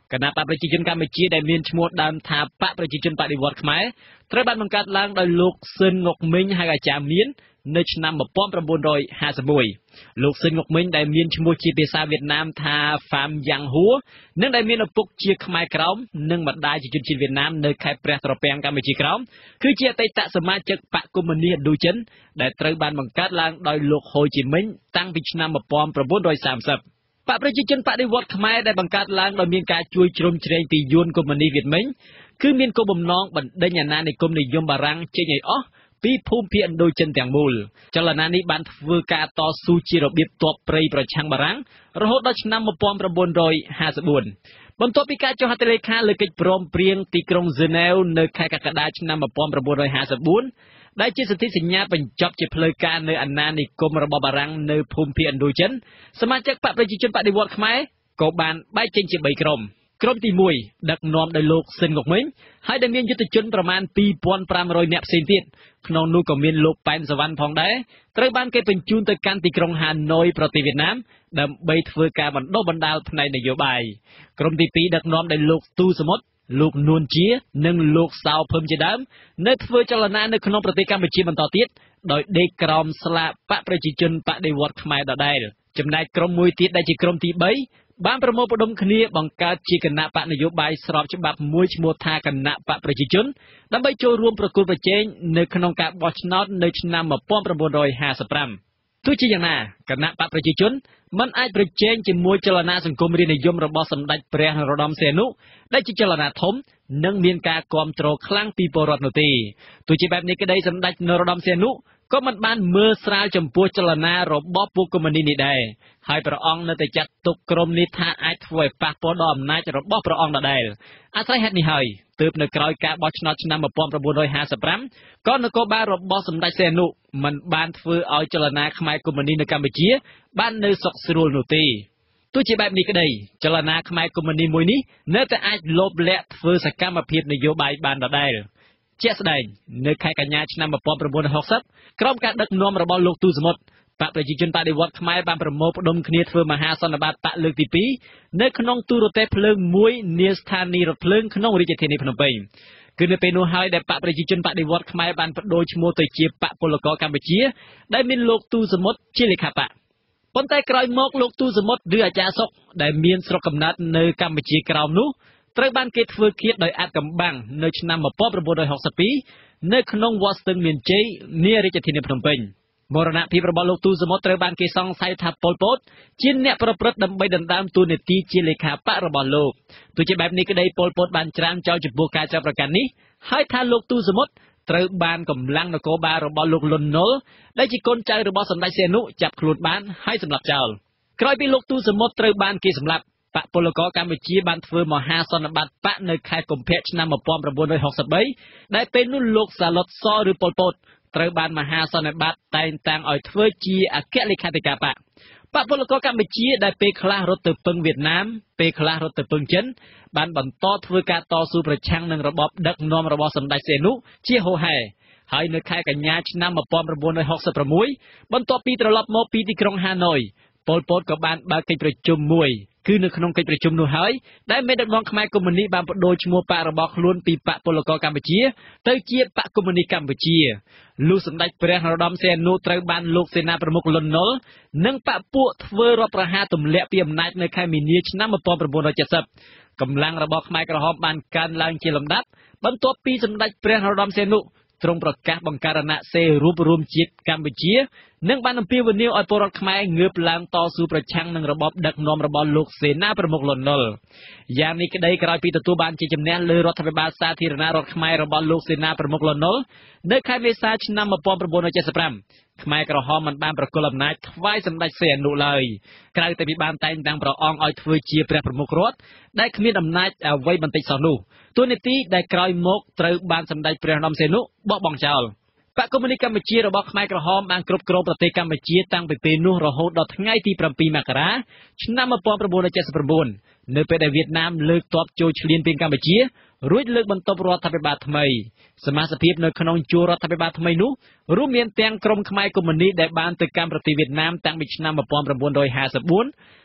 គណៈបកប្រជាជនកម្ពុជាដែលមានឈ្មោះដើមថាបកប្រជាជនបដិវត្តខ្មែរត្រូវបានបង្កើតឡើងដោយលោកស៊ិនងុកមីងហើយអាចារ្យមាននៅឆ្នាំmột nghìn chín trăm hai mươi mốtលោកស៊ិនងុកមីងដែលមានឈ្មោះជាភាសាវៀតណាមថាហ្វាមយ៉ាងហួរនិងដែលមានឪពុកជាខ្មែរក្រោមនិងម្ដាយជាជនជាតិវៀតណាមនៅខេត្តព្រះត្រពាំងកម្ពុជាក្រោមគឺជាអតីតសមាជិកបកកុម្មុយនីសឥណ្ឌូចិនដែលត្រូវបានបង្កើតឡើងដោយលោកហូជីមិញតាំងពីឆ្នាំmột nghìn chín trăm ba mươiបកប្រជាជនបដិវត្តខ្មែរដែលបង្កើតឡើងដោយមានការជួយជ្រោមជ្រែងពីយួនកុម្មុយនីសវៀតមិញគឺមានគោលបំណងបណ្ដេញអាណានិគមនិយមបារាំងចេញឲ្យអស់ពីភូមិភាគឥណ្ឌូចិនទាំងមូលចលនានេះបានធ្វើការតស៊ូជារបៀបទ័ពព្រៃប្រឆាំងបារាំងរហូតដល់ឆ្នាំmột nghìn chín trăm hai mươi tưបន្ទាប់ពីការចុះហត្ថលេខាលើកិច្ចព្រមព្រៀងទីក្រុងហ្សឺណែវនៅខែកក្កដាឆ្នាំmột nghìn chín trăm hai mươi tưដែលជាសន្ធិសញ្ញាបញ្ចប់ជាផ្លូវការនៅអាណានិគមរបស់បារាំងនៅភូមិភាគឥណ្ឌូចិនសមាជិកបកប្រជាជនបដិវត្តខ្មែរក៏បានបែកចេញជាបីក្រុមក្រុមទីមួយដឹកនាំដោយលោកស៊ិនងុកមីងហើយដែលមានយុទ្ធជនប្រមាណពីរពាន់ប្រាំរយនាក់ផ្សេងទៀតក្នុងនោះក៏មានលោកប៉ែនសវណ្ណផងដែរត្រូវបានគេបញ្ជូនទៅកាន់ទីក្រុងហាណូយប្រទេសវៀតណាមដើម្បីធ្វើការបណ្ដុះបណ្ដាលផ្នែកនយោបាយក្រុមទីពីរដឹកនាំដោយលោកទូសមុទ្រលោកនួនជានិងលោកសៅភឹមជាដើមនៅធ្វើចលនានៅក្នុងប្រទេសកម្ពុជាបន្តទៀតដោយដេកក្រោមស្លាកបកប្រជាជនបដិវត្តខ្មែរដដែលចំណែកក្រុមមួយទៀតដែលជាក្រុមទីបីបានប្រមូលផ្ដុំគ្នាបង្កើតជាគណៈបកនយោបាយស្របច្បាប់មួយឈ្មោះថាគណៈបកប្រជាជនដើម្បីចូលរួមប្រគល់ប្រជែងនៅក្នុងការបោះឆ្នោតនៅឆ្នាំmột nghìn chín trăm hai mươi lămទោះជាយ៉ាងណាគណៈបកប្រជាជនមិនអាចប្រជែងជាមួយចលនាសង្គមរាស្ត្រនិយមរបស់សម្ដេចព្រះនរោត្តមសីហនុដែលជាចលនាធំនិងមានការគាំទ្រខ្លាំងពីពលរដ្ឋនោះទេទោះជាបែបនេះក្តីសម្ដេចនរោត្តមសីហនុក៏មិនបានមើលស្រាលចំពោះចលនារបស់ពួកកុម្មុយនីសនេះដែរហើយព្រះអង្គនៅតែចាត់ទុកក្រុមនេះថាអាចធ្វើឲ្យប៉ះពាល់ដល់អំណាចរបស់ព្រះអង្គដដែលអាស្រ័យហេតុនេះហើយទើបនៅក្រោយការបោះឆ្នោតឆ្នាំmột nghìn chín trăm hai mươi lămក៏នគរបាលរបស់សម្ដេចសីហនុមិនបានធ្វើឲ្យចលនាខ្មែរកុម្មុយនីសនៅកម្ពុជាបាននៅសុខស្រួលនោះទេទោះជាបែបនេះក្តីចលនាខ្មែរកុម្មុយនីសមួយនេះនៅតែអាចលបលាក់ធ្វើសកម្មភាពនយោបាយបានដដែលជាក់ស្ដែងនៅខែកញ្ញាឆ្នាំmột nghìn chín trăm sáu mươiក្រោមការដឹកនាំរបស់លោកទូសមុទ្របកប្រជាជនបដិវត្តខ្មែរបានប្រមូលផ្ដុំគ្នាធ្វើមហាសន្និបាតបកលើកទីពីរនៅក្នុងទូរទស្សន៍ភ្លើងមួយនាស្ថានីយ៍រថភ្លើងក្នុងរាជធានីភ្នំពេញគឺនៅពេលនោះហើយដែលបកប្រជាជនបដិវត្តខ្មែរបានបដូរឈ្មោះទៅជាបកពលករកម្ពុជាដែលមានលោកទូសមុទ្រជាលេខាបកប៉ុន្តែក្រោយមកលោកទូសមុទ្រឬអាចារ្យសុកដែលមានស្រុកកំណើតនៅកម្ពុជាក្រោមនោះត្រូវបានគេធ្វើឃាតដោយអាថ៌កំបាំងនៅឆ្នាំmột nghìn chín trăm sáu mươi twoនៅក្នុងវត្តស្ទឹងមានជ័យនារាជធានីភ្នំពេញមរណភាពរបស់លោកទូសមុទ្រត្រូវបានគេសង្ស័យថាប៉ុលពតជាអ្នកប្រព្រឹត្តដើម្បីដណ្ដើមតួនាទីជាលេខាបករបស់លោកទោះជាបែបនេះក្តីប៉ុលពតបានច្រានចោលចំពោះការចាប់ប្រកាន់នេះហើយថាលោកទូសមុទ្រត្រូវបានកម្លាំងនគរបាលរបស់លោកលន់នល់ដែលជាកូនចៅរបស់សម្ដេចសីហនុចាប់ខ្លួនបានហើយសម្លាប់ចោលក្រោយពីលោកទូសមុទ្រត្រូវបានគេសម្លាប់បកពលករកម្ពុជាបានធ្វើមហាសន្និបាតបកនៅខែកុម្ភៈឆ្នាំmột nghìn chín trăm sáu mươi threeដែលពេលនោះលោកសាឡុតសឬប៉ុលពតត្រូវបានមហាសន្និបាតតែងតាំងឲ្យធ្វើជាអគ្គលេខាធិការបកបកពលករកម្ពុជាដែលពេលខ្លះរត់ទៅពឹងវៀតណាមពេលខ្លះរត់ទៅពឹងចិនបានបន្តធ្វើការតស៊ូប្រឆាំងនឹងរបបដឹកនាំរបស់សម្ដេចសីហនុជាហូរហែហើយនៅខែកញ្ញាឆ្នាំmột nghìn chín trăm sáu mươi sixបន្ទាប់ពីត្រឡប់មកពីទីក្រុងហាណូយប៉ុលពតក៏បានបើកកិច្ចប្រជុំមួយគឺនៅក្នុងកិច្ចប្រជុំនោះហើយដែលមេដឹកនាំខ្មែរ កុម្មុយនីសបានបដូរឈ្មោះបករបស់ខ្លួនពីបកពលករកម្ពុជាទៅជាបកកុម្មុយនីសកម្ពុជាលុះសម្ដេចព្រះនរោត្តមសីហនុត្រូវបានលោកសេនាប្រមុខលន់នល់និងបកពួកធ្វើរដ្ឋប្រហារទម្លាក់ពីអំណាចនៅខែមីនាឆ្នាំmột nghìn chín trăm seventyកម្លាំងរបស់ខ្មែរក្រហមបានកើនឡើងជាលំដាប់បន្ទាប់ពីសម្ដេចព្រះនរោត្តមសីហនុទ្រង់ប្រកាសបង្កើតអាណត្តិសេរីរួបរวมជាតិកម្ពុជានិងបានអំពាវនាវឲ្យពលរដ្ឋខ្មែរងើបឡើងតស៊ូប្រឆាំងនឹងរបបដឹកនាំរបស់លោកសេនាប្រមុខលន់នល់យ៉ាងនេះក្តីក្រោយពីទទួលបានជាជំនះលើរដ្ឋាភិបាលសាធារណរដ្ឋខ្មែររបស់លោកសេនាប្រមុខលន់នល់នៅខែមេសាឆ្នាំmột nghìn chín trăm seventy-fiveខ្មែរក្រហមមិនបានប្រគល់អំណាចថ្វាយសម្ដេចសីហនុឡើយក្រៅតែពីបានតែងតាំងព្រះអង្គឲ្យធ្វើជាព្រះប្រមុខរដ្ឋដែលគ្មានអំណាចអ្វីបន្តិចសោះនោះតួនាទីដែលក្រោយមកត្រូវបានសម្ដេចព្រះនរោត្តមសីហនុបោះបង់ចោលបកកុម្មុយនីសកម្ពុជារបស់ខ្មែរក្រហមបានគ្រប់គ្រងប្រទេសកម្ពុជាតាំងពីពេលនោះរហូតដល់ថ្ងៃទីsevenមករាឆ្នាំmột nghìn chín trăm seventy-nineនៅពេលដែលវៀតណាមលើកទ័ពចូលឈ្លានពានកម្ពុជារួចលើកបន្ទប់រដ្ឋាភិបាលថ្មីសមាជិកភាពនៅក្នុងជួររដ្ឋាភិបាលថ្មីនោះរួមមានទាំងក្រុមខ្មែរកុម្មុយនីសដែលបានទៅកាន់ប្រទេសវៀតណាមតាំងពីឆ្នាំmột nghìn chín trăm fifty-four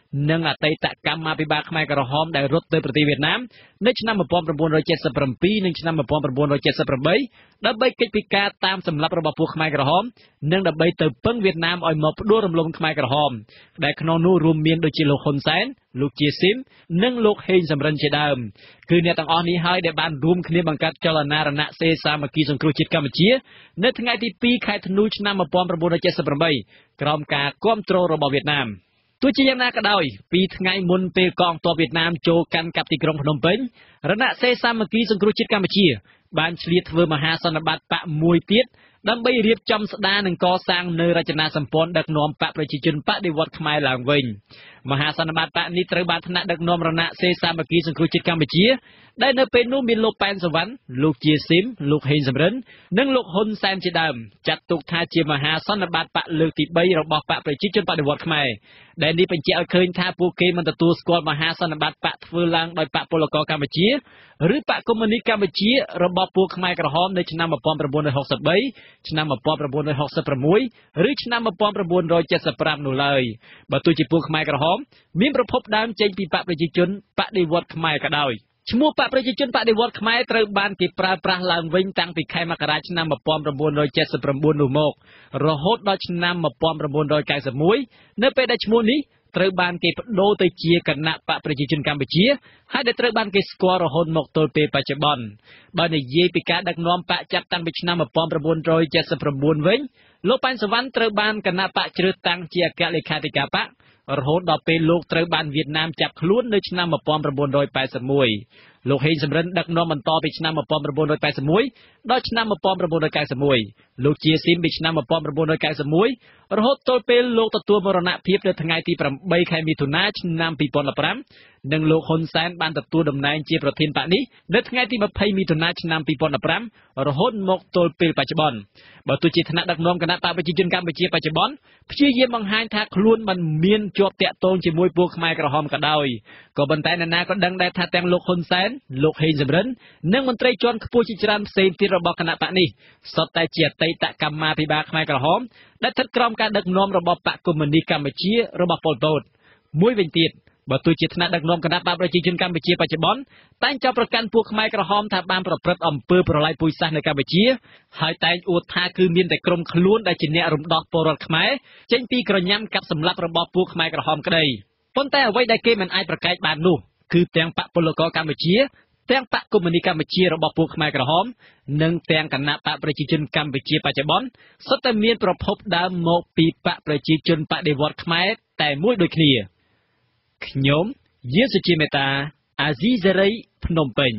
និងអតីតកម្មាភិបាលខ្មែរក្រហមដែលរត់ទៅប្រទេសវៀតណាមនៅឆ្នាំmột nghìn chín trăm七mươi bảyនិងឆ្នាំmột nghìn chín trăm七mươi támដើម្បីគេចពីការតាមសម្លាប់របស់ពួកខ្មែរក្រហមនិងដើម្បីទៅពឹងវៀតណាមឲ្យមកផ្ដួលរំលំខ្មែរក្រហមដែលក្នុងនោះរួមមានដូចជាលោកហ៊ុនសែនលោកជាស៊ីមនិងលោកហេងសំរិនជាដើមគឺអ្នកទាំងអស់នេះហើយដែលបានរួមគ្នាបង្កើតចលនារណសេរីសាមគ្គីសង្គ្រោះជាតិកម្ពុជានៅថ្ងៃទីពីរខែធ្នូឆ្នាំmột nghìn chín trăm七mươi támក្រោមការគាំទ្ររបស់វៀតណាមទោះជាយ៉ាងណាក៏ដោយពីថ្ងៃមុនពេលកងទ័ពវៀតណាមចូលកាន់កាប់ទីក្រុងភ្នំពេញរណសេរីសាមគ្គីសង្គ្រោះជាតិកម្ពុជាបានឆ្លៀតធ្វើមហាសន្និបាតបកមួយទៀតដើម្បីរៀបចំស្ដារនិងកសាងនៅរចនាសម្ព័ន្ធដឹកនាំបកប្រជាជនបដិវត្តខ្មែរឡើងវិញមហាសន្និបាតបកនេះត្រូវបានថ្នាក់ដឹកនាំរណសេរីសាមគ្គីសង្គ្រោះជាតិកម្ពុជាដែលនៅពេលនោះមានលោកប៉ែនសវណ្ណលោកជាស៊ីមលោកហេងសំរិននិងលោកហ៊ុនសែនជាដើមចាត់ទុកថាជាមហាសន្និបាតបកលើកទីបីរបស់បកប្រជាជនបដិវត្តខ្មែរដែលនេះបញ្ជាក់ឲ្យឃើញថាពួកគេមិនទទួលស្គាល់មហាសន្និបាតបកធ្វើឡើងដោយបកពលករកម្ពុជាឬបកកុម្មុយនីសកម្ពុជារបស់ពួកខ្មែរក្រហមនៅឆ្នាំmột nghìn chín trăm sáu mươi baឆ្នាំmột nghìn chín trăm sáu mươi sáuឬឆ្នាំmột nghìn chín trăm bảy mươi lămនោះឡើយបើទោះជាពួកខ្មែរក្រហមមានប្រភពដើមចេញពីបកប្រជាជនបដិវត្តខ្មែរក៏ដោយឈ្មោះបកប្រជាជនបដិវត្តខ្មែរត្រូវបានគេប្រើប្រាស់ឡើងវិញតាំងពីខែមករាឆ្នាំmột nghìn chín trăm bảy mươi chínនោះមករហូតដល់ឆ្នាំmột nghìn chín trăm chín mươi mốtនៅពេលដែលឈ្មោះនេះត្រូវបានគេបដូរទៅជាគណៈបកប្រជាជនកម្ពុជាហើយដែលត្រូវបានគេស្គាល់រហូតមកទល់ពេលបច្ចុប្បន្នបើនិយាយពីការដឹកនាំបកចាប់តាំងពីឆ្នាំmột nghìn chín trăm七mươi chínវិញលោកប៉ែនសវណ្ណត្រូវបានគណៈបកជ្រើសតាំងជាអគ្គលេខាធិការបករហូតដល់ពេលលោកត្រូវបានវៀតណាមចាប់ខ្លួននៅឆ្នាំmột nghìn chín trăm tám mươi mốtលោកហេងសំរិនដឹកនាំបន្តពីឆ្នាំmột nghìn chín trăm tám mươi mốtដល់ឆ្នាំmột nghìn chín trăm chín mươi mốtលោកជាស៊ីមពីឆ្នាំmột nghìn chín trăm chín mươi mốtរហូតដល់ពេលលោកទទួលមរណភាពនៅថ្ងៃទីeightខែមិថុនាឆ្នាំtwo thousand fifteenនិងលោកហ៊ុនសែនបានទទួលតំណែងជាប្រធានបកនេះនៅថ្ងៃទីtwentyមិថុនាឆ្នាំtwo thousand fifteenរហូតមកទល់ពេលបច្ចុប្បន្នបើទោះជាឋានៈដឹកនាំគណៈបកប្រជាជនកម្ពុជាបច្ចុប្បន្នព្យាយាមបង្ហាញថាខ្លួនមិនមានជាប់តាក់ទងជាមួយពួកខ្មែរក្រហមក៏ដោយក៏ប៉ុន្តែអ្នកណាក៏ដឹងដែរថាទាំងលោកហ៊ុនសែនលោកហេងសំរិននិងមន្ត្រីជាន់ខ្ពស់ជាច្រើនផ្សេងទៀតរបស់គណៈបកនេះសុទ្ធតែជាអតីតកម្មាភិបាលខ្មែរក្រហមដែលស្ថិតក្រោមការដឹកនាំរបស់បកកុម្មុយនីសកម្ពុជារបស់ប៉ុលពតមួយវិញទៀតបើទោះជាថ្នាក់ដឹកនាំគណៈបកប្រជាជនកម្ពុជាបច្ចុប្បន្នតែងចោទប្រកាន់ពួកខ្មែរក្រហមថាបានប្រព្រឹត្តអំពើប្រល័យពូជសាសន៍នៅកម្ពុជាហើយតែងអួតថាគឺមានតែក្រុមខ្លួនដែលជាអ្នករំដោះពលរដ្ឋខ្មែរចេញពីក្រញាំកាប់សម្លាប់របស់ពួកខ្មែរក្រហមក្តីប៉ុន្តែអ្វីដែលគេមិនអាចប្រកែកបាននោះគឺទាំងបកពលករកម្ពុជាទាំងបកកុម្មុយនីសកម្ពុជារបស់ពួកខ្មែរក្រហមនិងទាំងគណៈបកប្រជាជនកម្ពុជាបច្ចុប្បន្នសុទ្ធតែមានប្រភពដើមមកពីបកប្រជាជនបដិវត្តខ្មែរតែមួយដូចគ្នាខ្ញុំយាសុជាមេតាអាស៊ីសេរីភ្នំពេញ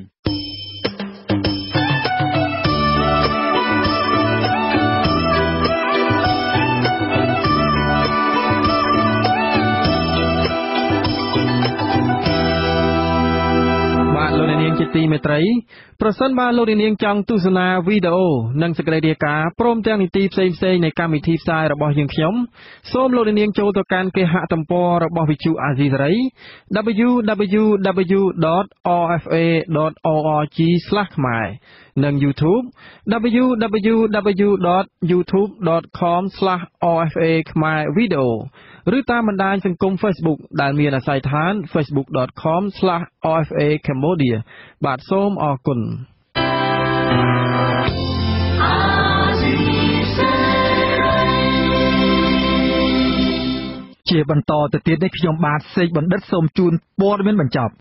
ជាទីមេត្រីប្រសិនបើលោកនាងចង់ទស្សនាវីដេអូនិងសេចក្តីរាយការណ៍ព្រមទាំងនីតិផ្សេងៗនៃកម្មវិធីផ្សាយរបស់យើងខ្ញុំសូមលោកនាងចូលទៅកាន់គេហទំព័ររបស់វិទ្យុអាស៊ីសេរី double-u double-u double-u dot r f a dot org slash ខ្មែរនិង YouTube double-u double-u double-u dot youtube dot com slash r f a ខ្មែរ video ឬតាមបណ្ដាញសង្គម Facebook ដែលមានអាស័យដ្ឋាន facebook dot com slash r f a cambodia បាទសូមអរគុណជាបន្តទៅទៀតនេះខ្ញុំបាទសេកបណ្ឌិតសូមជូនព័ត៌មានបញ្ចប់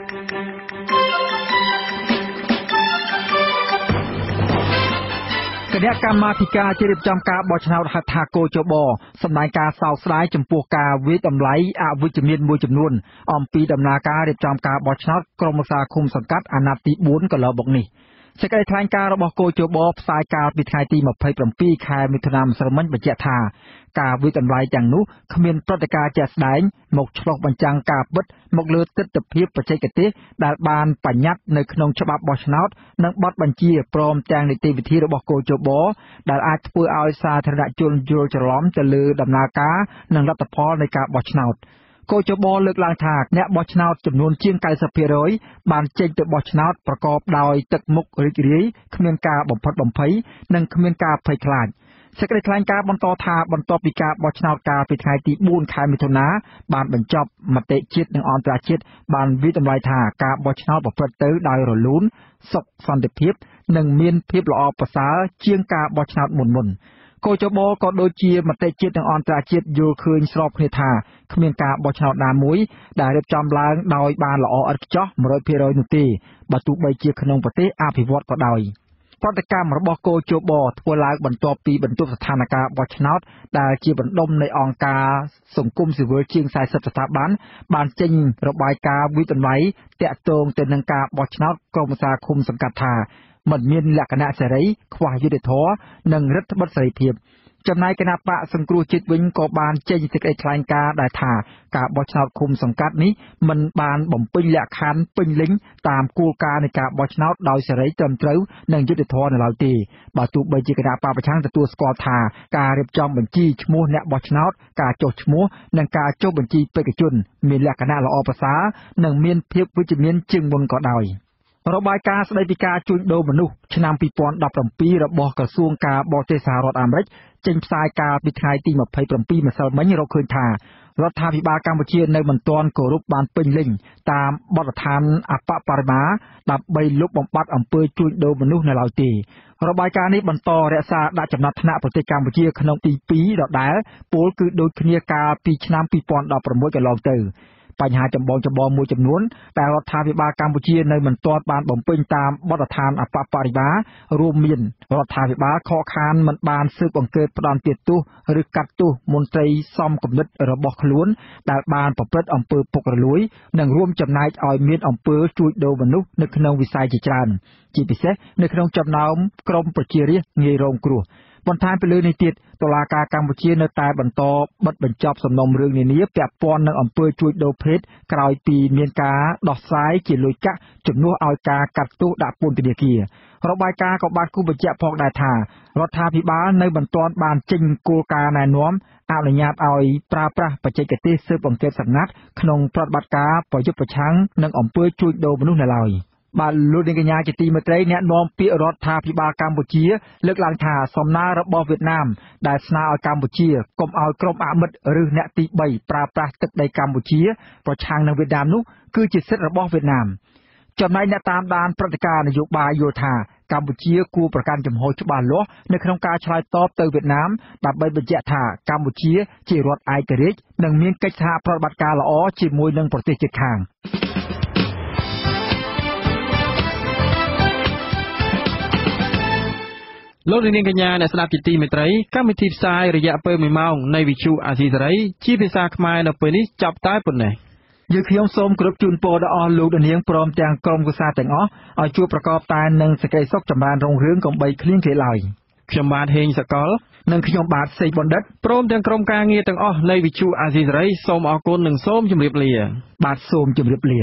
គណៈកម្មាធិការជ្រៀបចំការបោះឆ្នោតហៅថាកោជបសម្ដែងការសោកស្ដាយចំពោះការវាយតម្លៃអវិជ្ជមានមួយចំនួនអំពីដំណើរការរៀបចំការបោះឆ្នោតក្រុមប្រឹក្សាឃុំសង្កាត់អាណត្តិទីfourកន្លងមកនេះសេចក្តីថ្លែងការណ៍របស់កោជបផ្សាយកាលពីថ្ងៃទីtwenty-sevenខែមិថុនាម្សិលមិញបញ្ជាក់ថាការវិតម្លៃទាំងនោះគ្មានព្រឹត្តិការណ៍ជាក់ស្ដែងមកឆ្លុះបញ្ចាំងការពិតមកលើទិដ្ឋភាពបច្ចេកទេសដែលបានបញ្ញត្តិនៅក្នុងច្បាប់បោះឆ្នោតនិងបទបញ្ជាព្រមទាំងនីតិវិធីរបស់កោជបដែលអាចធ្វើឲ្យសាធារណជនយល់ច្រឡំទៅលើដំណើរការនិងលទ្ធផលនៃការបោះឆ្នោតកោជបលើកឡើងថាអ្នកបោះឆ្នោតចំនួនជាងninety percentបានចេញទៅបោះឆ្នោតប្រកបដោយទឹកមុខរីករាយគ្មានការបំផិតបំភ័យនិងគ្មានការភ័យខ្លាចសេចក្តីថ្លែងការណ៍បន្តថាបន្ទាប់ពីការបោះឆ្នោតកាលពីថ្ងៃទីបួនខែមិថុនាបានបញ្ចប់មតិជាតិនិងអន្តរជាតិបានវិតម្លៃថាការបោះឆ្នោតប្រព្រឹត្តទៅដោយរលូនសុខសន្តិភាពនិងមានភាពល្អប្រសើរជាងការបោះឆ្នោតមុនមុនកោជបក៏ដូចជាមតិជាតិនិងអន្តរជាតិយល់ឃើញស្របគ្នាថាគ្មានការបោះឆ្នោតណាមួយដែលរៀបចំឡើងដោយបានល្អឥតខ្ចោះ one hundred percent នោះទេបើទោះបីជាក្នុងប្រទេសអភិវឌ្ឍក៏ដោយប្រតិកម្មរបស់កោជបធ្វើឡើងបន្ទាប់ពីបន្ទប់ស្ថានភាពបោះឆ្នោតដែលជាបណ្ដុំនៃអង្គការសង្គមស៊ីវិលជាងfortyស្ថាប័នបានចេញរបាយការណ៍វិតម្លៃតាក់ទងទៅនឹងការបោះឆ្នោតក្រុមប្រឹក្សាឃុំសង្កាត់ថាមិនមានលក្ខណៈសេរីខ្វះយុត្តិធម៌និងរដ្ឋបិទសេរីភាពចំណែកគណៈបកសង្គ្រោះជាតិវិញក៏បានចេញសេចក្តីថ្លែងការណ៍ដែលថាការបោះឆ្នោតឃុំសង្កាត់នេះមិនបានបំពេញលក្ខខណ្ឌពេញលេញតាមគោលការណ៍នៃការបោះឆ្នោតដោយសេរីត្រឹមត្រូវនិងយុត្តិធម៌នៅឡើយទេបើទោះបីជាគណៈបកប្រឆាំងទទួលស្គាល់ថាការរៀបចំបញ្ជីឈ្មោះអ្នកបោះឆ្នោតការចុះឈ្មោះនិងការចុះបញ្ជីបេក្ខជនមានលក្ខណៈល្អប្រសើរនិងមានភាពវិជ្ជមានជាងមុនក៏ដោយរបាយការណ៍ស្តីពីការជួញដូរមនុស្សឆ្នាំtwo thousand seventeenរបស់ក្រសួងការបរទេសសហរដ្ឋអាមេរិកចេញផ្សាយកាលពីថ្ងៃទីtwenty-sevenម្សិលមិញរកឃើញថារដ្ឋាភិបាលកម្ពុជានៅមិនទាន់គោរពបានពេញលេញតាមបទដ្ឋានអបបរមាដើម្បីលុបបំបាត់អំពើជួញដូរមនុស្សនៅឡើយទេរបាយការណ៍នេះបន្តរក្សាដាក់ចំណាត់ថ្នាក់ប្រទេសកម្ពុជាក្នុងទីtwoដដែលពលគឺដូចគ្នាកាលពីឆ្នាំtwo thousand sixteenកន្លងទៅបញ្ហាចម្បងចម្បងមួយចំនួនដែលរដ្ឋាភិបាលកម្ពុជានៅមិនទាន់បានបំពេញតាមបទដ្ឋានអបបរិមារួមមានរដ្ឋាភិបាលខកខានមិនបានស៊ើបអង្កេតផ្ដន្ទាទោសឬកាត់ទោសមន្ត្រីសមគំនិតរបស់ខ្លួនដែលបានប្រព្រឹត្តអំពើពុករលួយនិងរួមចំណែកឲ្យមានអំពើជួញដូរមនុស្សនៅក្នុងវិស័យជាច្រើនជាពិសេសនៅក្នុងចំណោមក្រុមប្រជារាស្ត្រងាយរងគ្រោះបន្ថែមពីលើនេះទៀតតុលាការកម្ពុជានៅតែបន្តបិទបញ្ចប់សំណុំរឿងនានាពាក់ព័ន្ធនឹងអំពើជួញដូរភេទក្រោយពីមានការដោះស្រាយជាលុយកាក់ជំនួសឲ្យការកាត់ទោសដាក់ពន្ធនាគាររបាយការណ៍ក៏បានគូបញ្ជាក់ផងដែរថារដ្ឋាភិបាលនៅមិនទាន់បានចេញគោលការណ៍ណែនាំអនុញ្ញាតឲ្យប្រើប្រាស់បច្ចេកទេសស៊ើបអង្កេតសម្ងាត់ក្នុងប្រតិបត្តិការប្រយុទ្ធប្រឆាំងនឹងអំពើជួញដូរមនុស្សនៅឡើយបាទលោកនាងកញ្ញាជាទីមេត្រីអ្នកនាំពាក្យរដ្ឋាភិបាលកម្ពុជាលើកឡើងថាសំណើរបស់វៀតណាមដែលស្នើឲ្យកម្ពុជាកុំឲ្យក្រុមអមិត្តឬអ្នកទីthreeប្រើប្រាស់ទឹកដីកម្ពុជាប្រឆាំងនឹងវៀតណាមនោះគឺជាសិទ្ធិរបស់វៀតណាមចំណែកអ្នកតាមដានព្រឹត្តិការណ៍នយោបាយយល់ថាកម្ពុជាគួរប្រកាន់ជំហរច្បាស់លាស់នៅក្នុងការឆ្លើយតបទៅវៀតណាមដើម្បីបញ្ជាក់ថាកម្ពុជាជារដ្ឋឯករាជ្យនិងមានកិច្ចសហប្រតិបត្តិការល្អជាមួយនឹងប្រទេសជិតខាងលោកនាងកញ្ញាអ្នកស្ដាប់ជាទីមេត្រីកម្មវិធីផ្សាយរយៈពេលoneម៉ោងនៃវិទ្យុអាស៊ីសេរីជាភាសាខ្មែរនៅពេលនេះចាប់តែប៉ុណ្ណេះយើងខ្ញុំសូមគោរពជូនពរដល់អស់លោកនាងព្រមទាំងក្រុមគូសាទាំងអស់ឲ្យជួបប្រកបតែនឹងសេចក្តីសុខចម្រើនរុងរឿងកុំបីឃ្លៀងឃ្លាតឡើយខ្ញុំបាទហេងសកលនិងខ្ញុំបាទសេកបណ្ឌិតព្រមទាំងក្រុមការងារទាំងអស់នៃវិទ្យុអាស៊ីសេរីសូមអរគុណនិងសូមជម្រាបលាបាទសូមជម្រាបលា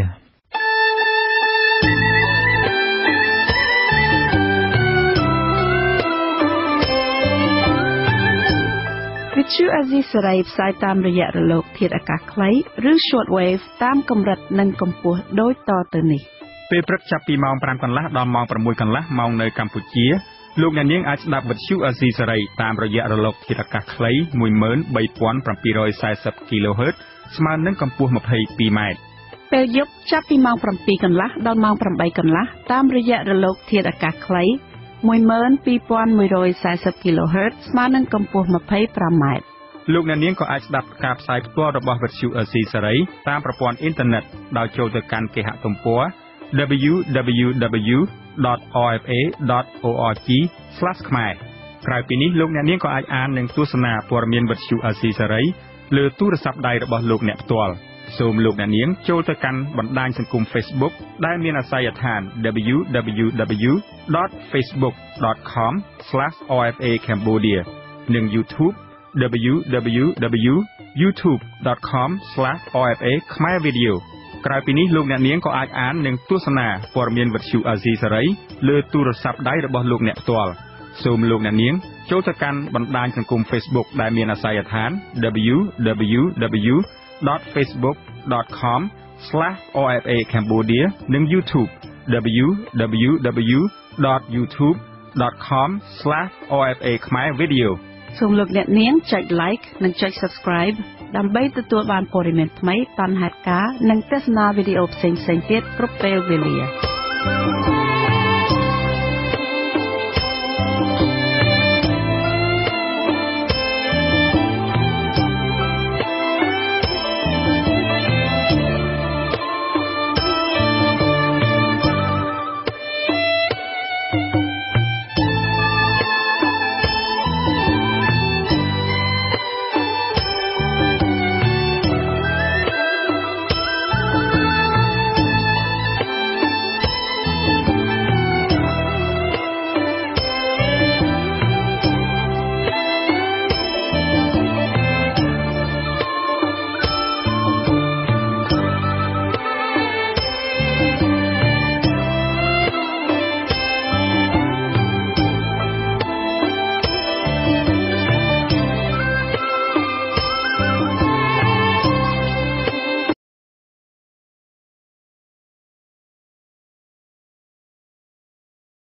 វិទ្យុអាស៊ីសេរីផ្សាយតាមរយៈរលកធាតុអាកាសខ្លីឬ Shortwave តាមកម្រិតនិងកម្ពស់ដូចតទៅនេះពេលព្រឹកចាប់ពីម៉ោងfiveកន្លះដល់ម៉ោងsixកន្លះម៉ោងនៅកម្ពុជាលោកអ្នកនាងអាចស្ដាប់វិទ្យុអាស៊ីសេរីតាមរយៈរលកធាតុអាកាសខ្លីone three seven four zero គីឡូហឺតស្មើនឹងកម្ពស់twenty-twoម៉ែត្រពេលយប់ចាប់ពីម៉ោងsevenកន្លះដល់ម៉ោងeightកន្លះតាមរយៈរលកធាតុអាកាសខ្លីone two one four zero គីឡូហឺតស្មើនឹងកម្ពស់twenty-fiveម៉ែត្រលោកអ្នកនាងក៏អាចស្ដាប់ការផ្សាយផ្ទាល់របស់វិទ្យុអាស៊ីសេរីតាមប្រព័ន្ធអ៊ីនធឺណិតដោយចូលទៅកាន់គេហទំព័រ w w w dot o f a dot org slash ខ្មែរក្រៅពីនេះលោកអ្នកនាងក៏អាចអាននិងទស្សនាព័ត៌មានវិទ្យុអាស៊ីសេរីលើទូរស័ព្ទដៃរបស់លោកអ្នកផ្ទាល់សូមលោកអ្នកនាងចូលទៅកាន់បណ្ដាញសង្គម Facebook ដែលមានអាសយដ្ឋាន w w w dot facebook dot com slash o f a cambodia និង YouTube w w w dot youtube dot com slash o f a khmer video ក្រៅពីនេះលោកអ្នកនាងក៏អាចអាននិងទស្សនាព័ត៌មានវិទ្យុអាស៊ីសេរីលើទូរស័ព្ទដៃរបស់លោកអ្នកផ្ទាល់សូមលោកអ្នកនាងចូលទៅកាន់បណ្ដាញសង្គម Facebook ដែលមានអាសយដ្ឋាន w w w dot facebook dot com slash o f a cambodia និង YouTube w w w dot youtube dot com slash o f a khmer video សូមលោកអ្នកនាងចុច like និងចុច subscribe ដើម្បីទទួលបានព័ត៌មានថ្មីតាមហេតុការណ៍និងទស្សនាវីដេអូផ្សេងៗទៀតគ្រប់ពេលវេលា